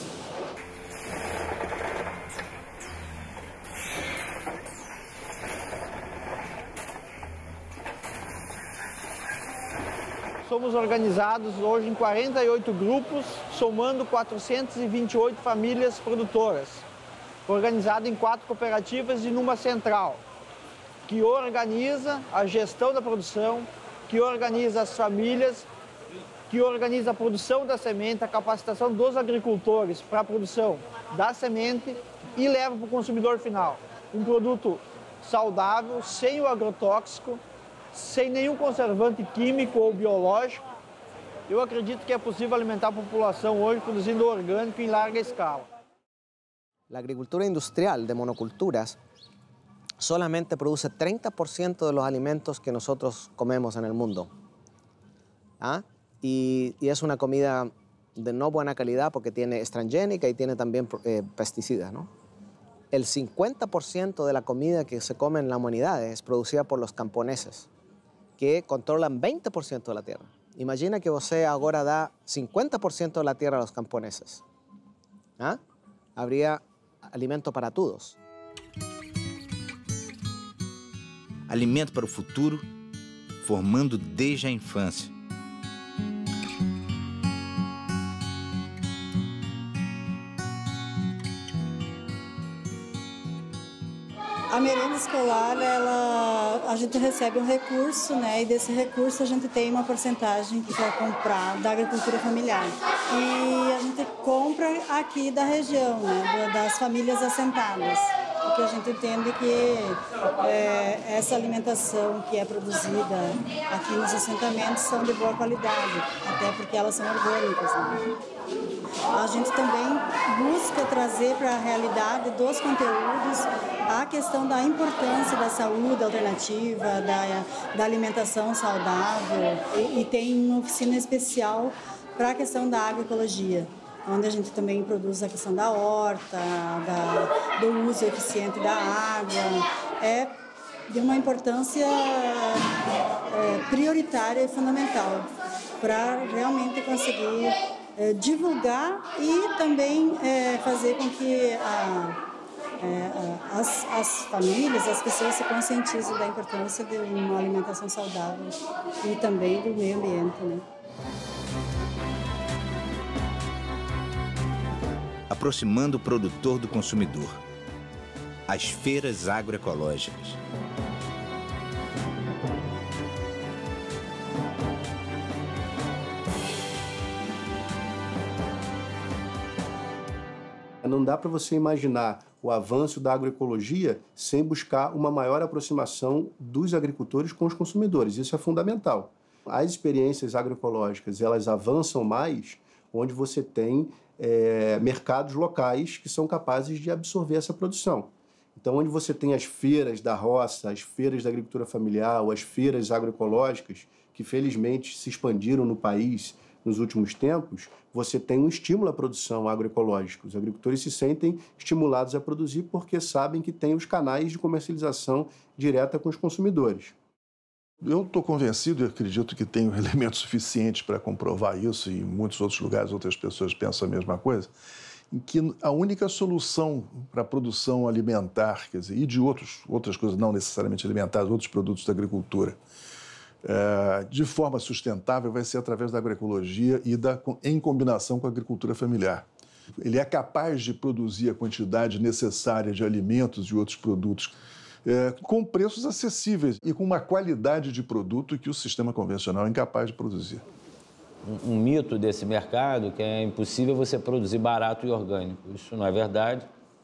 Somos organizados hoje em quarenta e oito grupos, somando quatrocentas e vinte e oito famílias produtoras, organizado em quatro cooperativas e numa central, que organiza a gestão da produção, que organiza as famílias, que organiza a produção da semente, a capacitação dos agricultores para a produção da semente e leva para o consumidor final um produto saudável, sem o agrotóxico, sem nenhum conservante químico ou biológico. Eu acredito que é possível alimentar a população hoje produzindo orgânico em larga escala. La agricultura industrial de monoculturas solamente produce treinta por ciento de los alimentos que nosotros comemos en el mundo. ¿Ah? Y, y es una comida de no buena calidad porque tiene transgénica y tiene también eh, pesticidas, ¿no? El cincuenta por ciento de la comida que se come en la humanidad es producida por los camponeses, que controlan veinte por ciento de la tierra. Imagina que você agora dá cincuenta por ciento de la tierra a los camponeses. ¿Ah? Habría alimento para todos. Alimento para o futuro, formando desde a infância. A merenda escolar, ela, a gente recebe um recurso, né? E desse recurso a gente tem uma porcentagem que vai comprar da agricultura familiar. E a gente compra aqui da região, né? Das famílias assentadas. Porque a gente entende que é, essa alimentação que é produzida aqui nos assentamentos são de boa qualidade, até porque elas são orgânicas, né? A gente também busca trazer para a realidade dos conteúdos a questão da importância da saúde alternativa, da, da alimentação saudável, e, e tem uma oficina especial para a questão da agroecologia, onde a gente também produz a questão da horta, da, do uso eficiente da água. É de uma importância é, prioritária e fundamental para realmente conseguir é, divulgar e também é, fazer com que a, é, as, as famílias, as pessoas se conscientizem da importância de uma alimentação saudável e também do meio ambiente, né? Aproximando o produtor do consumidor. As feiras agroecológicas. Não dá para você imaginar o avanço da agroecologia sem buscar uma maior aproximação dos agricultores com os consumidores. Isso é fundamental. As experiências agroecológicas, elas avançam mais onde você tem é, mercados locais que são capazes de absorver essa produção. Então, onde você tem as feiras da roça, as feiras da agricultura familiar, ou as feiras agroecológicas, que felizmente se expandiram no país nos últimos tempos, você tem um estímulo à produção agroecológica. Os agricultores se sentem estimulados a produzir porque sabem que tem os canais de comercialização direta com os consumidores. Eu estou convencido e acredito que tenho elementos suficientes para comprovar isso, e em muitos outros lugares outras pessoas pensam a mesma coisa, em que a única solução para a produção alimentar, quer dizer, e de outros, outras coisas não necessariamente alimentares, outros produtos da agricultura, é, de forma sustentável, vai ser através da agroecologia e da, em combinação com a agricultura familiar. Ele é capaz de produzir a quantidade necessária de alimentos e outros produtos é, com preços acessíveis e com uma qualidade de produto que o sistema convencional é incapaz de produzir. Um, um mito desse mercado que é impossível você produzir barato e orgânico. Isso não é verdade.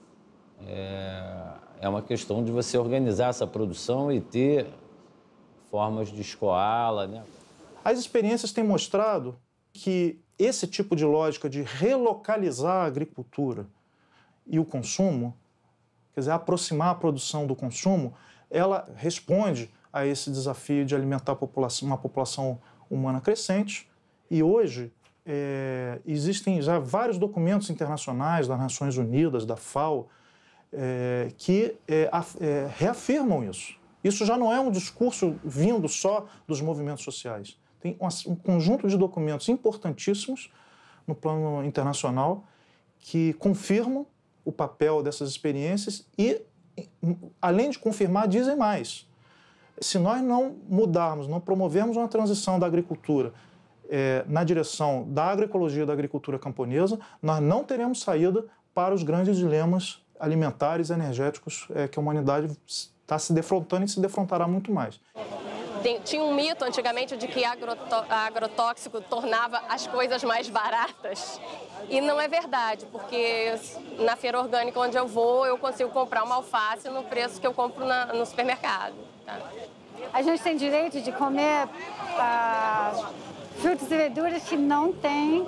É, é uma questão de você organizar essa produção e ter formas de escoá-la, né? As experiências têm mostrado que esse tipo de lógica de relocalizar a agricultura e o consumo, quer dizer, aproximar a produção do consumo, ela responde a esse desafio de alimentar a população, uma população humana crescente. E hoje é, existem já vários documentos internacionais das Nações Unidas, da FAO, é, que é, é, reafirmam isso. Isso já não é um discurso vindo só dos movimentos sociais. Tem um, um conjunto de documentos importantíssimos no plano internacional que confirmam o papel dessas experiências e, além de confirmar, dizem mais. Se nós não mudarmos, não promovermos uma transição da agricultura é, na direção da agroecologia da agricultura camponesa, nós não teremos saída para os grandes dilemas alimentares e energéticos é, que a humanidade está se defrontando e se defrontará muito mais. Tem, tinha um mito antigamente de que agrotó agrotóxico tornava as coisas mais baratas. E não é verdade, porque na feira orgânica onde eu vou, eu consigo comprar uma alface no preço que eu compro na, no supermercado. Tá? A gente tem direito de comer ah, frutas e verduras que não têm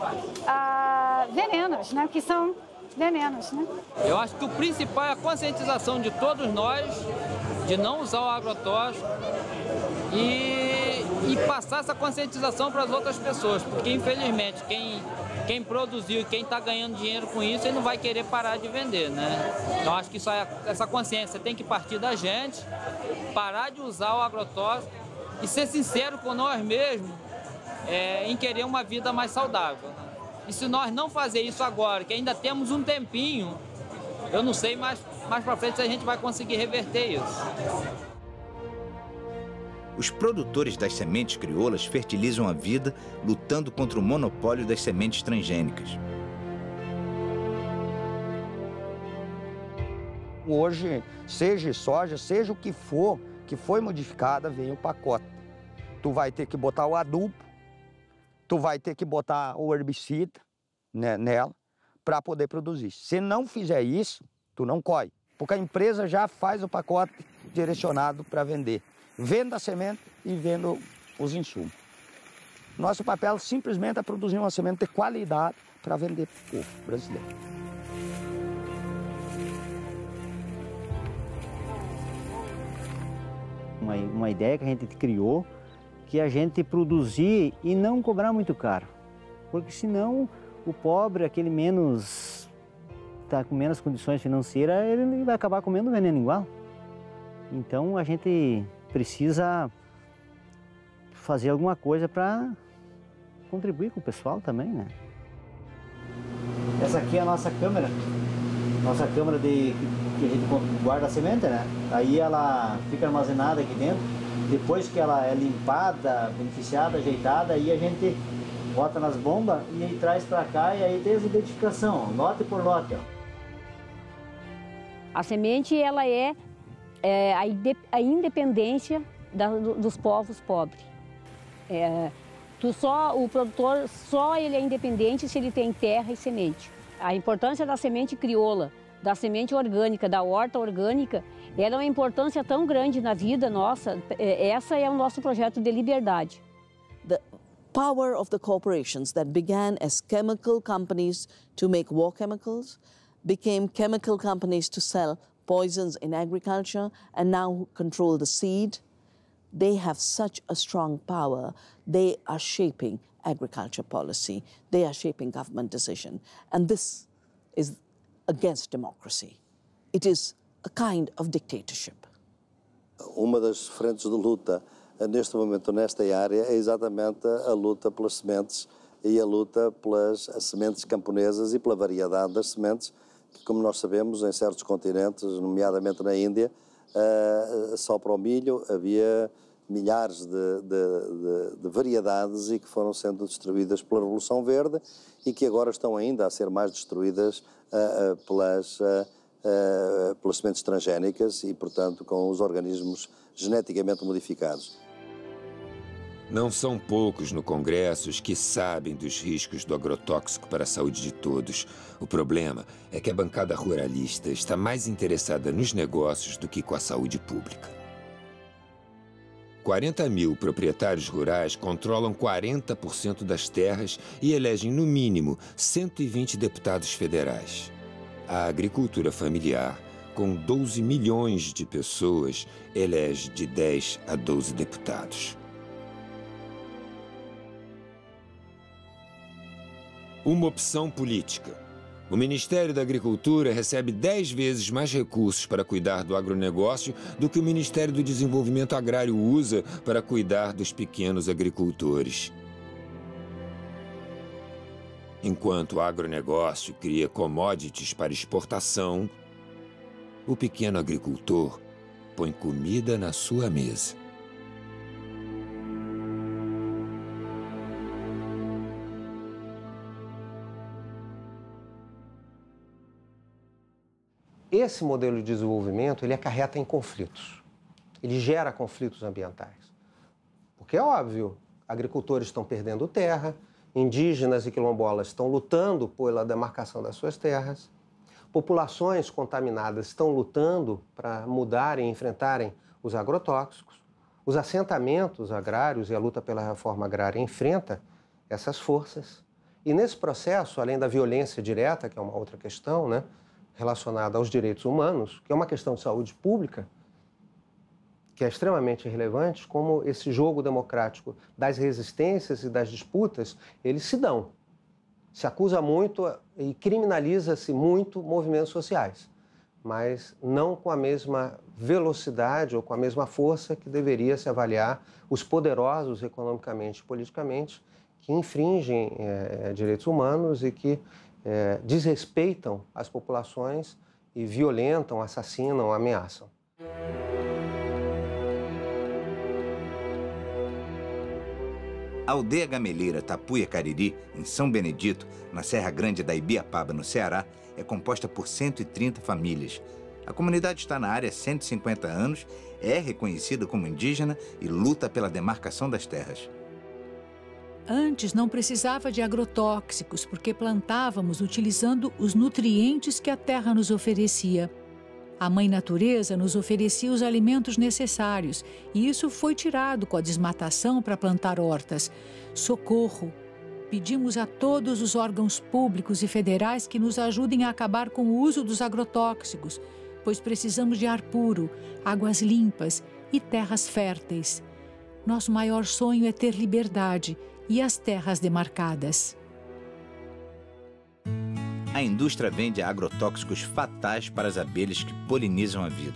ah, venenos, né? Que são venenos, né? Eu acho que o principal é a conscientização de todos nós de não usar o agrotóxico e, e passar essa conscientização para as outras pessoas, porque infelizmente quem, quem produziu e quem está ganhando dinheiro com isso, ele não vai querer parar de vender, né? Então acho que isso é, essa consciência tem que partir da gente, parar de usar o agrotóxico e ser sincero com nós mesmos é, em querer uma vida mais saudável. Né? E se nós não fazer isso agora, que ainda temos um tempinho, eu não sei mais, mais para frente se a gente vai conseguir reverter isso. Os produtores das sementes crioulas fertilizam a vida lutando contra o monopólio das sementes transgênicas. Hoje, seja soja, seja o que for, que foi modificada, vem o pacote. Tu vai ter que botar o adubo, tu vai ter que botar o herbicida, né, nela, para poder produzir. Se não fizer isso, tu não colhe, porque a empresa já faz o pacote direcionado para vender. Venda a semente e vendo os insumos. Nosso papel simplesmente é produzir uma semente de qualidade para vender para o povo brasileiro. Uma, uma ideia que a gente criou, que a gente produzir e não cobrar muito caro. Porque senão o pobre, aquele menos, está com menos condições financeiras, ele vai acabar comendo veneno igual. Então a gente precisa fazer alguma coisa para contribuir com o pessoal também, né? Essa aqui é a nossa câmera, nossa câmera de, que a gente guarda a semente, né? Aí ela fica armazenada aqui dentro. Depois que ela é limpada, beneficiada, ajeitada, aí a gente bota nas bombas e aí traz para cá e aí tem essa identificação, ó, lote por lote. Ó. A semente, ela é, é a, inde a independência da, do, dos povos pobres. É, tu só, o produtor só ele é independente se ele tem terra e semente. A importância da semente crioula, da semente orgânica, da horta orgânica, ela é uma importância tão grande na vida nossa. Essa é o nosso projeto de liberdade. The power of the corporations that began as chemical companies to make war chemicals became chemical companies to sell poisons in agriculture and now control the seed. They have such a strong power. They are shaping agriculture policy. They are shaping government decision. And this is against democracy. It is a kind of dictatorship. Uma das frentes de luta neste momento nesta área é exatamente a luta pelas sementes e a luta pelas sementes camponesas e pela variedade das sementes, que, como nós sabemos, em certos continentes, nomeadamente na Índia, só para o milho havia milhares de, de, de, de variedades e que foram sendo destruídas pela Revolução Verde e que agora estão ainda a ser mais destruídas uh, uh, pelas, uh, uh, pelas sementes transgénicas e, portanto, com os organismos geneticamente modificados. Não são poucos no Congresso os que sabem dos riscos do agrotóxico para a saúde de todos. O problema é que a bancada ruralista está mais interessada nos negócios do que com a saúde pública. quarenta mil proprietários rurais controlam quarenta por cento das terras e elegem, no mínimo, cento e vinte deputados federais. A agricultura familiar, com doze milhões de pessoas, elege de dez a doze deputados. Uma opção política. O Ministério da Agricultura recebe dez vezes mais recursos para cuidar do agronegócio do que o Ministério do Desenvolvimento Agrário usa para cuidar dos pequenos agricultores. Enquanto o agronegócio cria commodities para exportação, o pequeno agricultor põe comida na sua mesa. Esse modelo de desenvolvimento, ele acarreta em conflitos. Ele gera conflitos ambientais. Porque é óbvio, agricultores estão perdendo terra, indígenas e quilombolas estão lutando pela demarcação das suas terras, populações contaminadas estão lutando para mudarem e enfrentarem os agrotóxicos, os assentamentos agrários e a luta pela reforma agrária enfrenta essas forças. E nesse processo, além da violência direta, que é uma outra questão, né, relacionada aos direitos humanos, que é uma questão de saúde pública, que é extremamente relevante, como esse jogo democrático das resistências e das disputas, eles se dão. Se acusa muito e criminaliza-se muito movimentos sociais, mas não com a mesma velocidade ou com a mesma força que deveria se avaliar os poderosos economicamente e politicamente que infringem é, direitos humanos e que É, desrespeitam as populações e violentam, assassinam, ameaçam. A aldeia gameleira Tapuia Cariri, em São Benedito, na Serra Grande da Ibiapaba, no Ceará, é composta por cento e trinta famílias. A comunidade está na área há cento e cinquenta anos, é reconhecida como indígena e luta pela demarcação das terras. Antes não precisava de agrotóxicos, porque plantávamos utilizando os nutrientes que a terra nos oferecia. A Mãe Natureza nos oferecia os alimentos necessários e isso foi tirado com a desmatação para plantar hortas. Socorro! Pedimos a todos os órgãos públicos e federais que nos ajudem a acabar com o uso dos agrotóxicos, pois precisamos de ar puro, águas limpas e terras férteis. Nosso maior sonho é ter liberdade e as terras demarcadas. A indústria vende agrotóxicos fatais para as abelhas que polinizam a vida.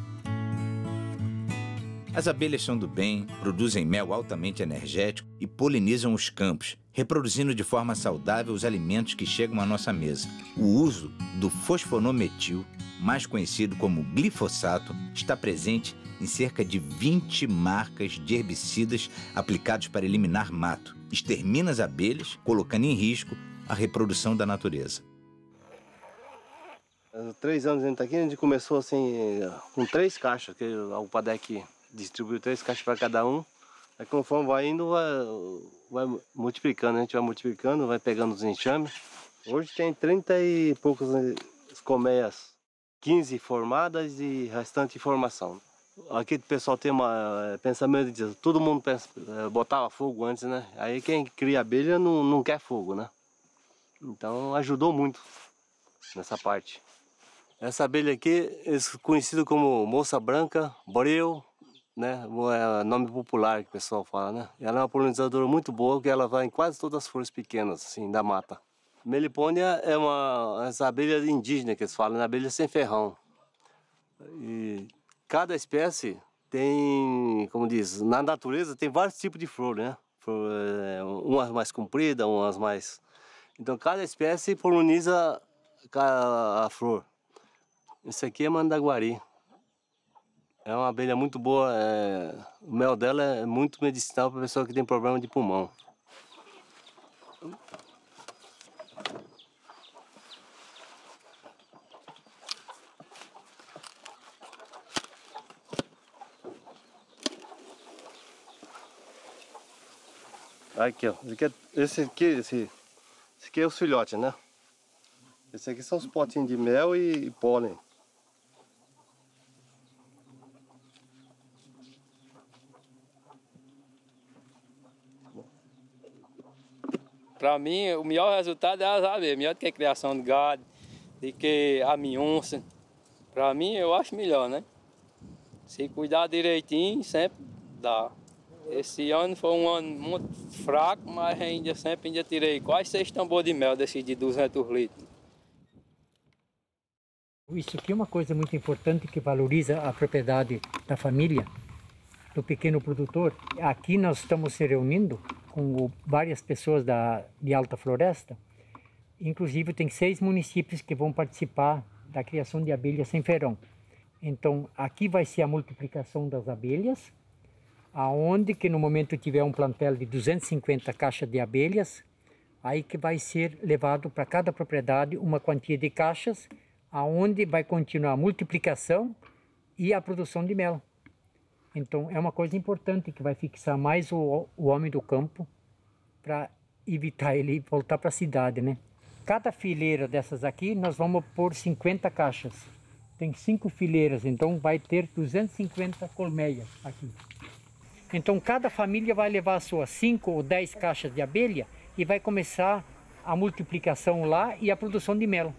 As abelhas são do bem, produzem mel altamente energético e polinizam os campos, reproduzindo de forma saudável os alimentos que chegam à nossa mesa. O uso do fosfonometil, mais conhecido como glifosato, está presente em cerca de vinte marcas de herbicidas aplicados para eliminar mato. Extermina as abelhas, colocando em risco a reprodução da natureza. Há três anos a gente está aqui, a gente começou assim com três caixas, que o Padec distribuiu três caixas para cada um. Aí conforme vai indo, vai, vai multiplicando, a gente vai multiplicando, vai pegando os enxames. Hoje tem trinta e poucas colmeias, quinze formadas e restante em formação. Aqui o pessoal tem um pensamento de todo mundo pensa, botava fogo antes, né? Aí quem cria abelha não, não quer fogo, né? Então ajudou muito nessa parte. Essa abelha aqui é conhecida como moça branca, breu, né? É o nome popular que o pessoal fala, né? Ela é uma polinizadora muito boa, porque ela vai em quase todas as flores pequenas, assim, da mata. Melipônia é uma essa abelha indígena que eles falam, né? Abelha sem ferrão. E cada espécie tem, como diz, na natureza tem vários tipos de flor, né? Umas mais compridas, umas mais... Então cada espécie poliniza a flor. Esse aqui é mandaguari. É uma abelha muito boa. É... O mel dela é muito medicinal para pessoa que tem problema de pulmão. Aqui, ó. Esse aqui, é, esse, aqui esse, esse aqui é os filhotes, né? Esse aqui são os potinhos de mel e, e pólen. Para mim, o melhor resultado é as abelhas, melhor do que a criação de gado, do que a minhonça. Para mim, eu acho melhor, né? Se cuidar direitinho, sempre dá. Esse ano foi um ano muito fraco, mas ainda sempre ainda tirei quase seis tambores de mel desses de duzentos litros. Isso aqui é uma coisa muito importante que valoriza a propriedade da família, do pequeno produtor. Aqui nós estamos se reunindo com várias pessoas da, de Alta Floresta. Inclusive tem seis municípios que vão participar da criação de abelhas sem ferrão. Então aqui vai ser a multiplicação das abelhas, aonde que no momento tiver um plantel de duzentas e cinquenta caixas de abelhas, aí que vai ser levado para cada propriedade uma quantia de caixas, aonde vai continuar a multiplicação e a produção de mel. Então é uma coisa importante que vai fixar mais o, o homem do campo para evitar ele voltar para a cidade, né? Cada fileira dessas aqui nós vamos pôr cinquenta caixas. Tem cinco fileiras, então vai ter duzentas e cinquenta colmeias aqui. Então cada família vai levar suas cinco ou dez caixas de abelha e vai começar a multiplicação lá e a produção de mel.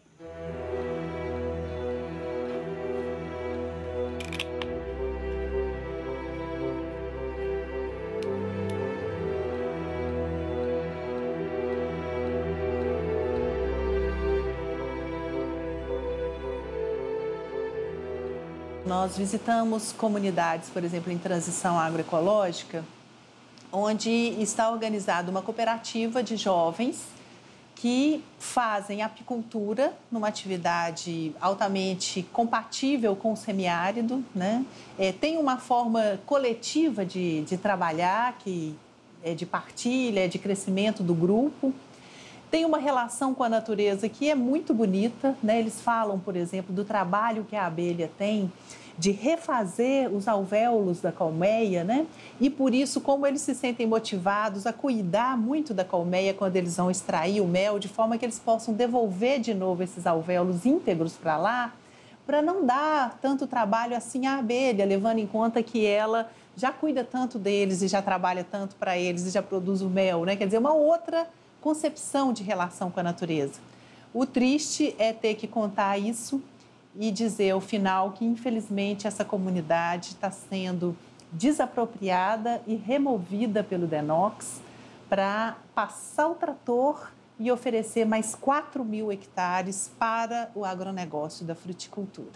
Nós visitamos comunidades, por exemplo, em transição agroecológica, onde está organizada uma cooperativa de jovens que fazem apicultura numa atividade altamente compatível com o semiárido, né? É, tem uma forma coletiva de, de trabalhar, que é de partilha, de crescimento do grupo. Tem uma relação com a natureza que é muito bonita, né? Eles falam, por exemplo, do trabalho que a abelha tem de refazer os alvéolos da colmeia, né? E por isso, como eles se sentem motivados a cuidar muito da colmeia quando eles vão extrair o mel, de forma que eles possam devolver de novo esses alvéolos íntegros para lá, para não dar tanto trabalho assim à abelha, levando em conta que ela já cuida tanto deles e já trabalha tanto para eles e já produz o mel, né? Quer dizer, uma outra concepção de relação com a natureza. O triste é ter que contar isso e dizer ao final que, infelizmente, essa comunidade está sendo desapropriada e removida pelo Denox para passar o trator e oferecer mais quatro mil hectares para o agronegócio da fruticultura.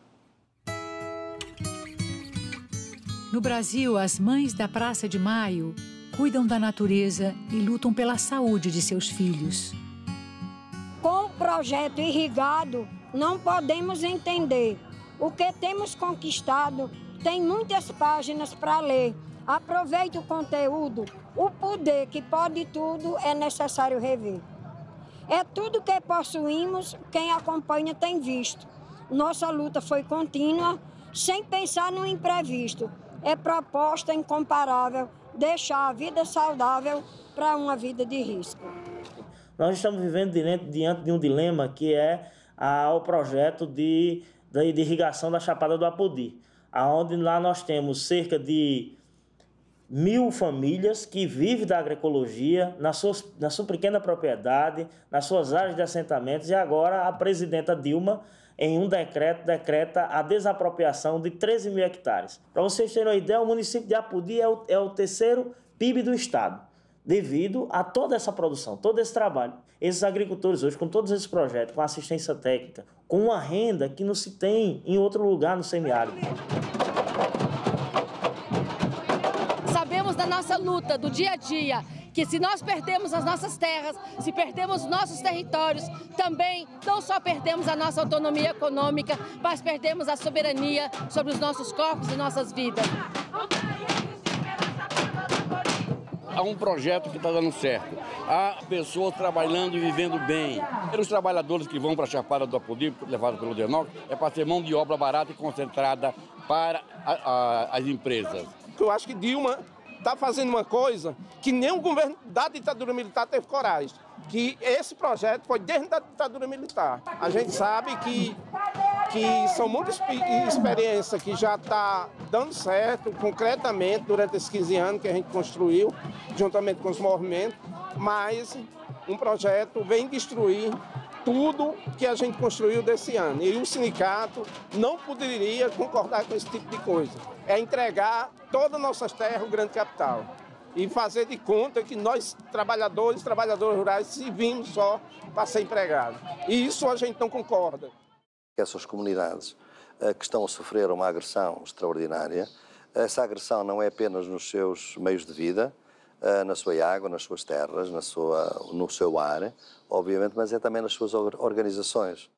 No Brasil, as mães da Praça de Maio cuidam da natureza e lutam pela saúde de seus filhos. Com o projeto irrigado, não podemos entender. O que temos conquistado tem muitas páginas para ler. Aproveite o conteúdo. O poder que pode tudo é necessário rever. É tudo que possuímos, quem acompanha tem visto. Nossa luta foi contínua, sem pensar no imprevisto. É proposta incomparável deixar a vida saudável para uma vida de risco. Nós estamos vivendo diante de um dilema que é a, o projeto de, de, de irrigação da Chapada do Apodi, onde lá nós temos cerca de mil famílias que vivem da agroecologia na sua, na sua pequena propriedade, nas suas áreas de assentamentos, e agora a presidenta Dilma em um decreto, decreta a desapropriação de treze mil hectares. Para vocês terem uma ideia, o município de Apodi é o, é o terceiro P I B do estado, devido a toda essa produção, todo esse trabalho. Esses agricultores hoje, com todos esses projetos, com assistência técnica, com uma renda que não se tem em outro lugar no semiárido. Sabemos da nossa luta, do dia a dia, que se nós perdemos as nossas terras, se perdemos os nossos territórios, também não só perdemos a nossa autonomia econômica, mas perdemos a soberania sobre os nossos corpos e nossas vidas. Há um projeto que está dando certo. Há pessoas trabalhando e vivendo bem. Os trabalhadores que vão para a Chapada do Apodi, levados pelo DENOC, é para ter mão de obra barata e concentrada para a, a, as empresas. Eu acho que Dilma está fazendo uma coisa que nenhum governo da ditadura militar teve coragem. Que esse projeto foi desde a ditadura militar. A gente sabe que, que são muitas experiências que já está dando certo, concretamente, durante esses quinze anos que a gente construiu, juntamente com os movimentos, mas um projeto vem destruir tudo que a gente construiu desse ano. E o sindicato não poderia concordar com esse tipo de coisa. É entregar todas as nossas terras ao grande capital e fazer de conta que nós, trabalhadores, trabalhadores rurais, se vimos só para ser empregados. E isso a gente não concorda. Essas comunidades uh, que estão a sofrer uma agressão extraordinária, essa agressão não é apenas nos seus meios de vida, uh, na sua água, nas suas terras, na sua, no seu ar, obviamente, mas é também nas suas organizações.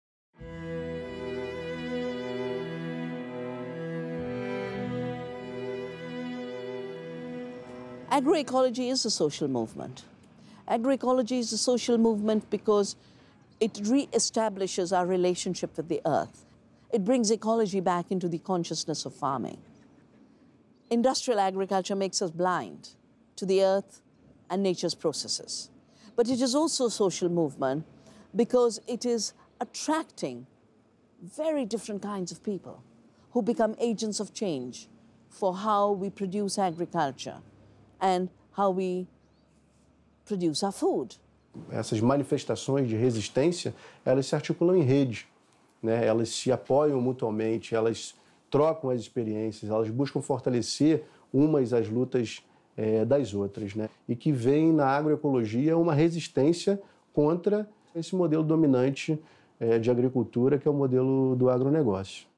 Agroecology is a social movement. Agroecology is a social movement because it re-establishes our relationship with the earth. It brings ecology back into the consciousness of farming. Industrial agriculture makes us blind to the earth and nature's processes. But it is also a social movement because it is attracting very different kinds of people who become agents of change for how we produce agriculture and how we produce our food. Essas manifestações de resistência, elas se articulam em rede, né? Elas se apoiam mutuamente, elas trocam as experiências, elas buscam fortalecer umas as lutas é, das outras, né? E que vem na agroecologia uma resistência contra esse modelo dominante é, de agricultura, que é o modelo do agronegócio.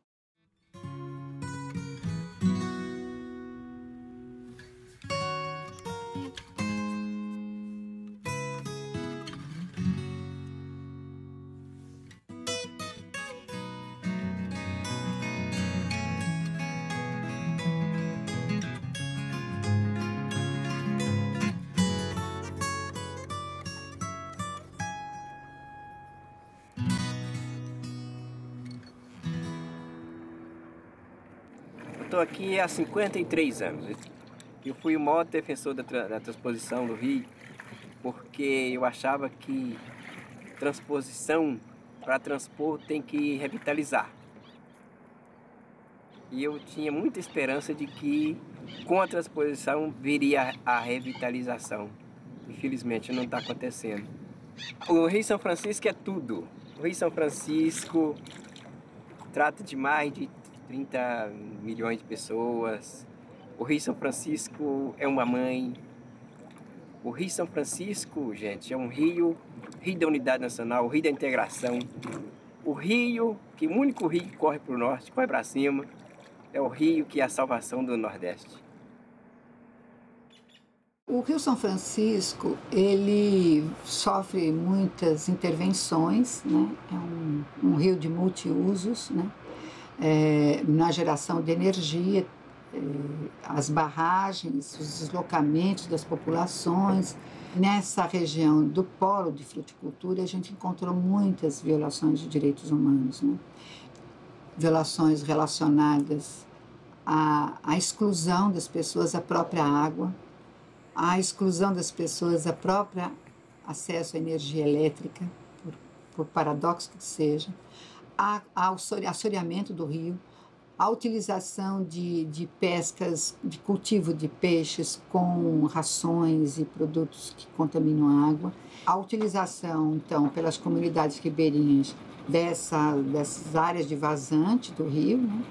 Estou aqui há cinquenta e três anos. Eu fui o maior defensor da, tra da transposição do Rio, porque eu achava que transposição, para transpor, tem que revitalizar. E eu tinha muita esperança de que, com a transposição, viria a revitalização. Infelizmente, não está acontecendo. O Rio São Francisco é tudo. O Rio São Francisco trata de mais de trinta milhões de pessoas. O Rio São Francisco é uma mãe. O Rio São Francisco, gente, é um rio, rio da unidade nacional, o rio da integração. O rio, que o único rio que corre para o norte, corre para cima, é o rio que é a salvação do Nordeste. O Rio São Francisco, ele sofre muitas intervenções, né? É um, um rio de multiusos, né? É, na geração de energia, é, as barragens, os deslocamentos das populações. Nessa região do polo de fruticultura, a gente encontrou muitas violações de direitos humanos, né? Violações relacionadas à, à exclusão das pessoas à própria água, à exclusão das pessoas à própria acesso à energia elétrica, por, por paradoxo que seja, ao assoreamento do rio, a utilização de, de pescas, de cultivo de peixes com rações e produtos que contaminam a água, a utilização, então, pelas comunidades ribeirinhas dessa, dessas áreas de vazante do rio, né?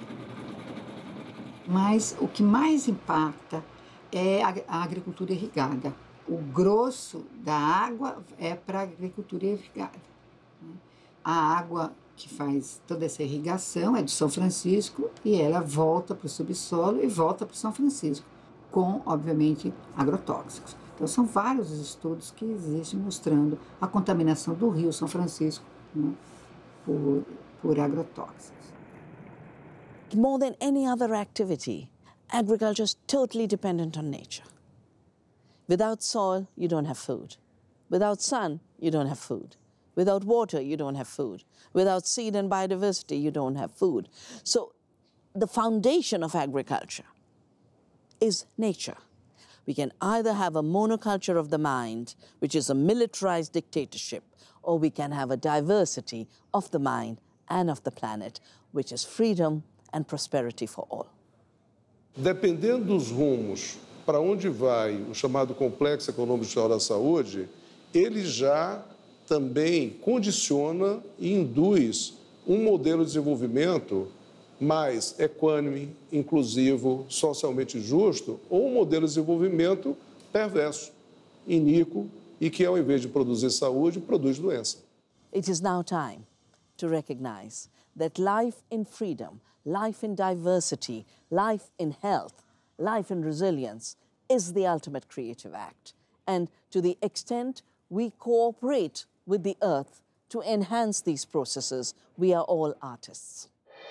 Mas o que mais impacta é a, a agricultura irrigada. O grosso da água é para a agricultura irrigada. Né? A água que faz toda essa irrigação é do São Francisco e ela volta para o subsolo e volta para o São Francisco, com, obviamente, agrotóxicos. Então, são vários estudos que existem mostrando a contaminação do rio São Francisco, né, por, por agrotóxicos. More than any other activity, agriculture is totally dependent on nature. Without soil, you don't have food. Without sun, you don't have food. Without water, you don't have food. Without seed and biodiversity, you don't have food. So the foundation of agriculture is nature. We can either have a monoculture of the mind, which is a militarized dictatorship, or we can have a diversity of the mind and of the planet, which is freedom and prosperity for all. Dependendo dos rumos para onde vai o chamado complexo econômico social da saúde, ele já também condiciona e induz um modelo de desenvolvimento mais equânime, inclusivo, socialmente justo, ou um modelo de desenvolvimento perverso, iníquo e que, ao invés de produzir saúde, produz doença. It is now time to recognize that life in freedom, life in diversity, life in health, life in resilience is the ultimate creative act. And to the extent we cooperate with the earth to enhance these processes, we are all artists.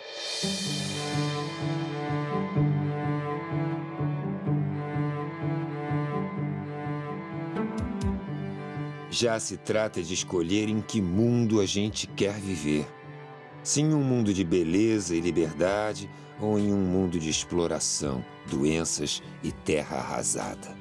Já se trata de escolher em que mundo a gente quer viver. Se em um mundo de beleza e liberdade ou em um mundo de exploração, doenças e terra arrasada.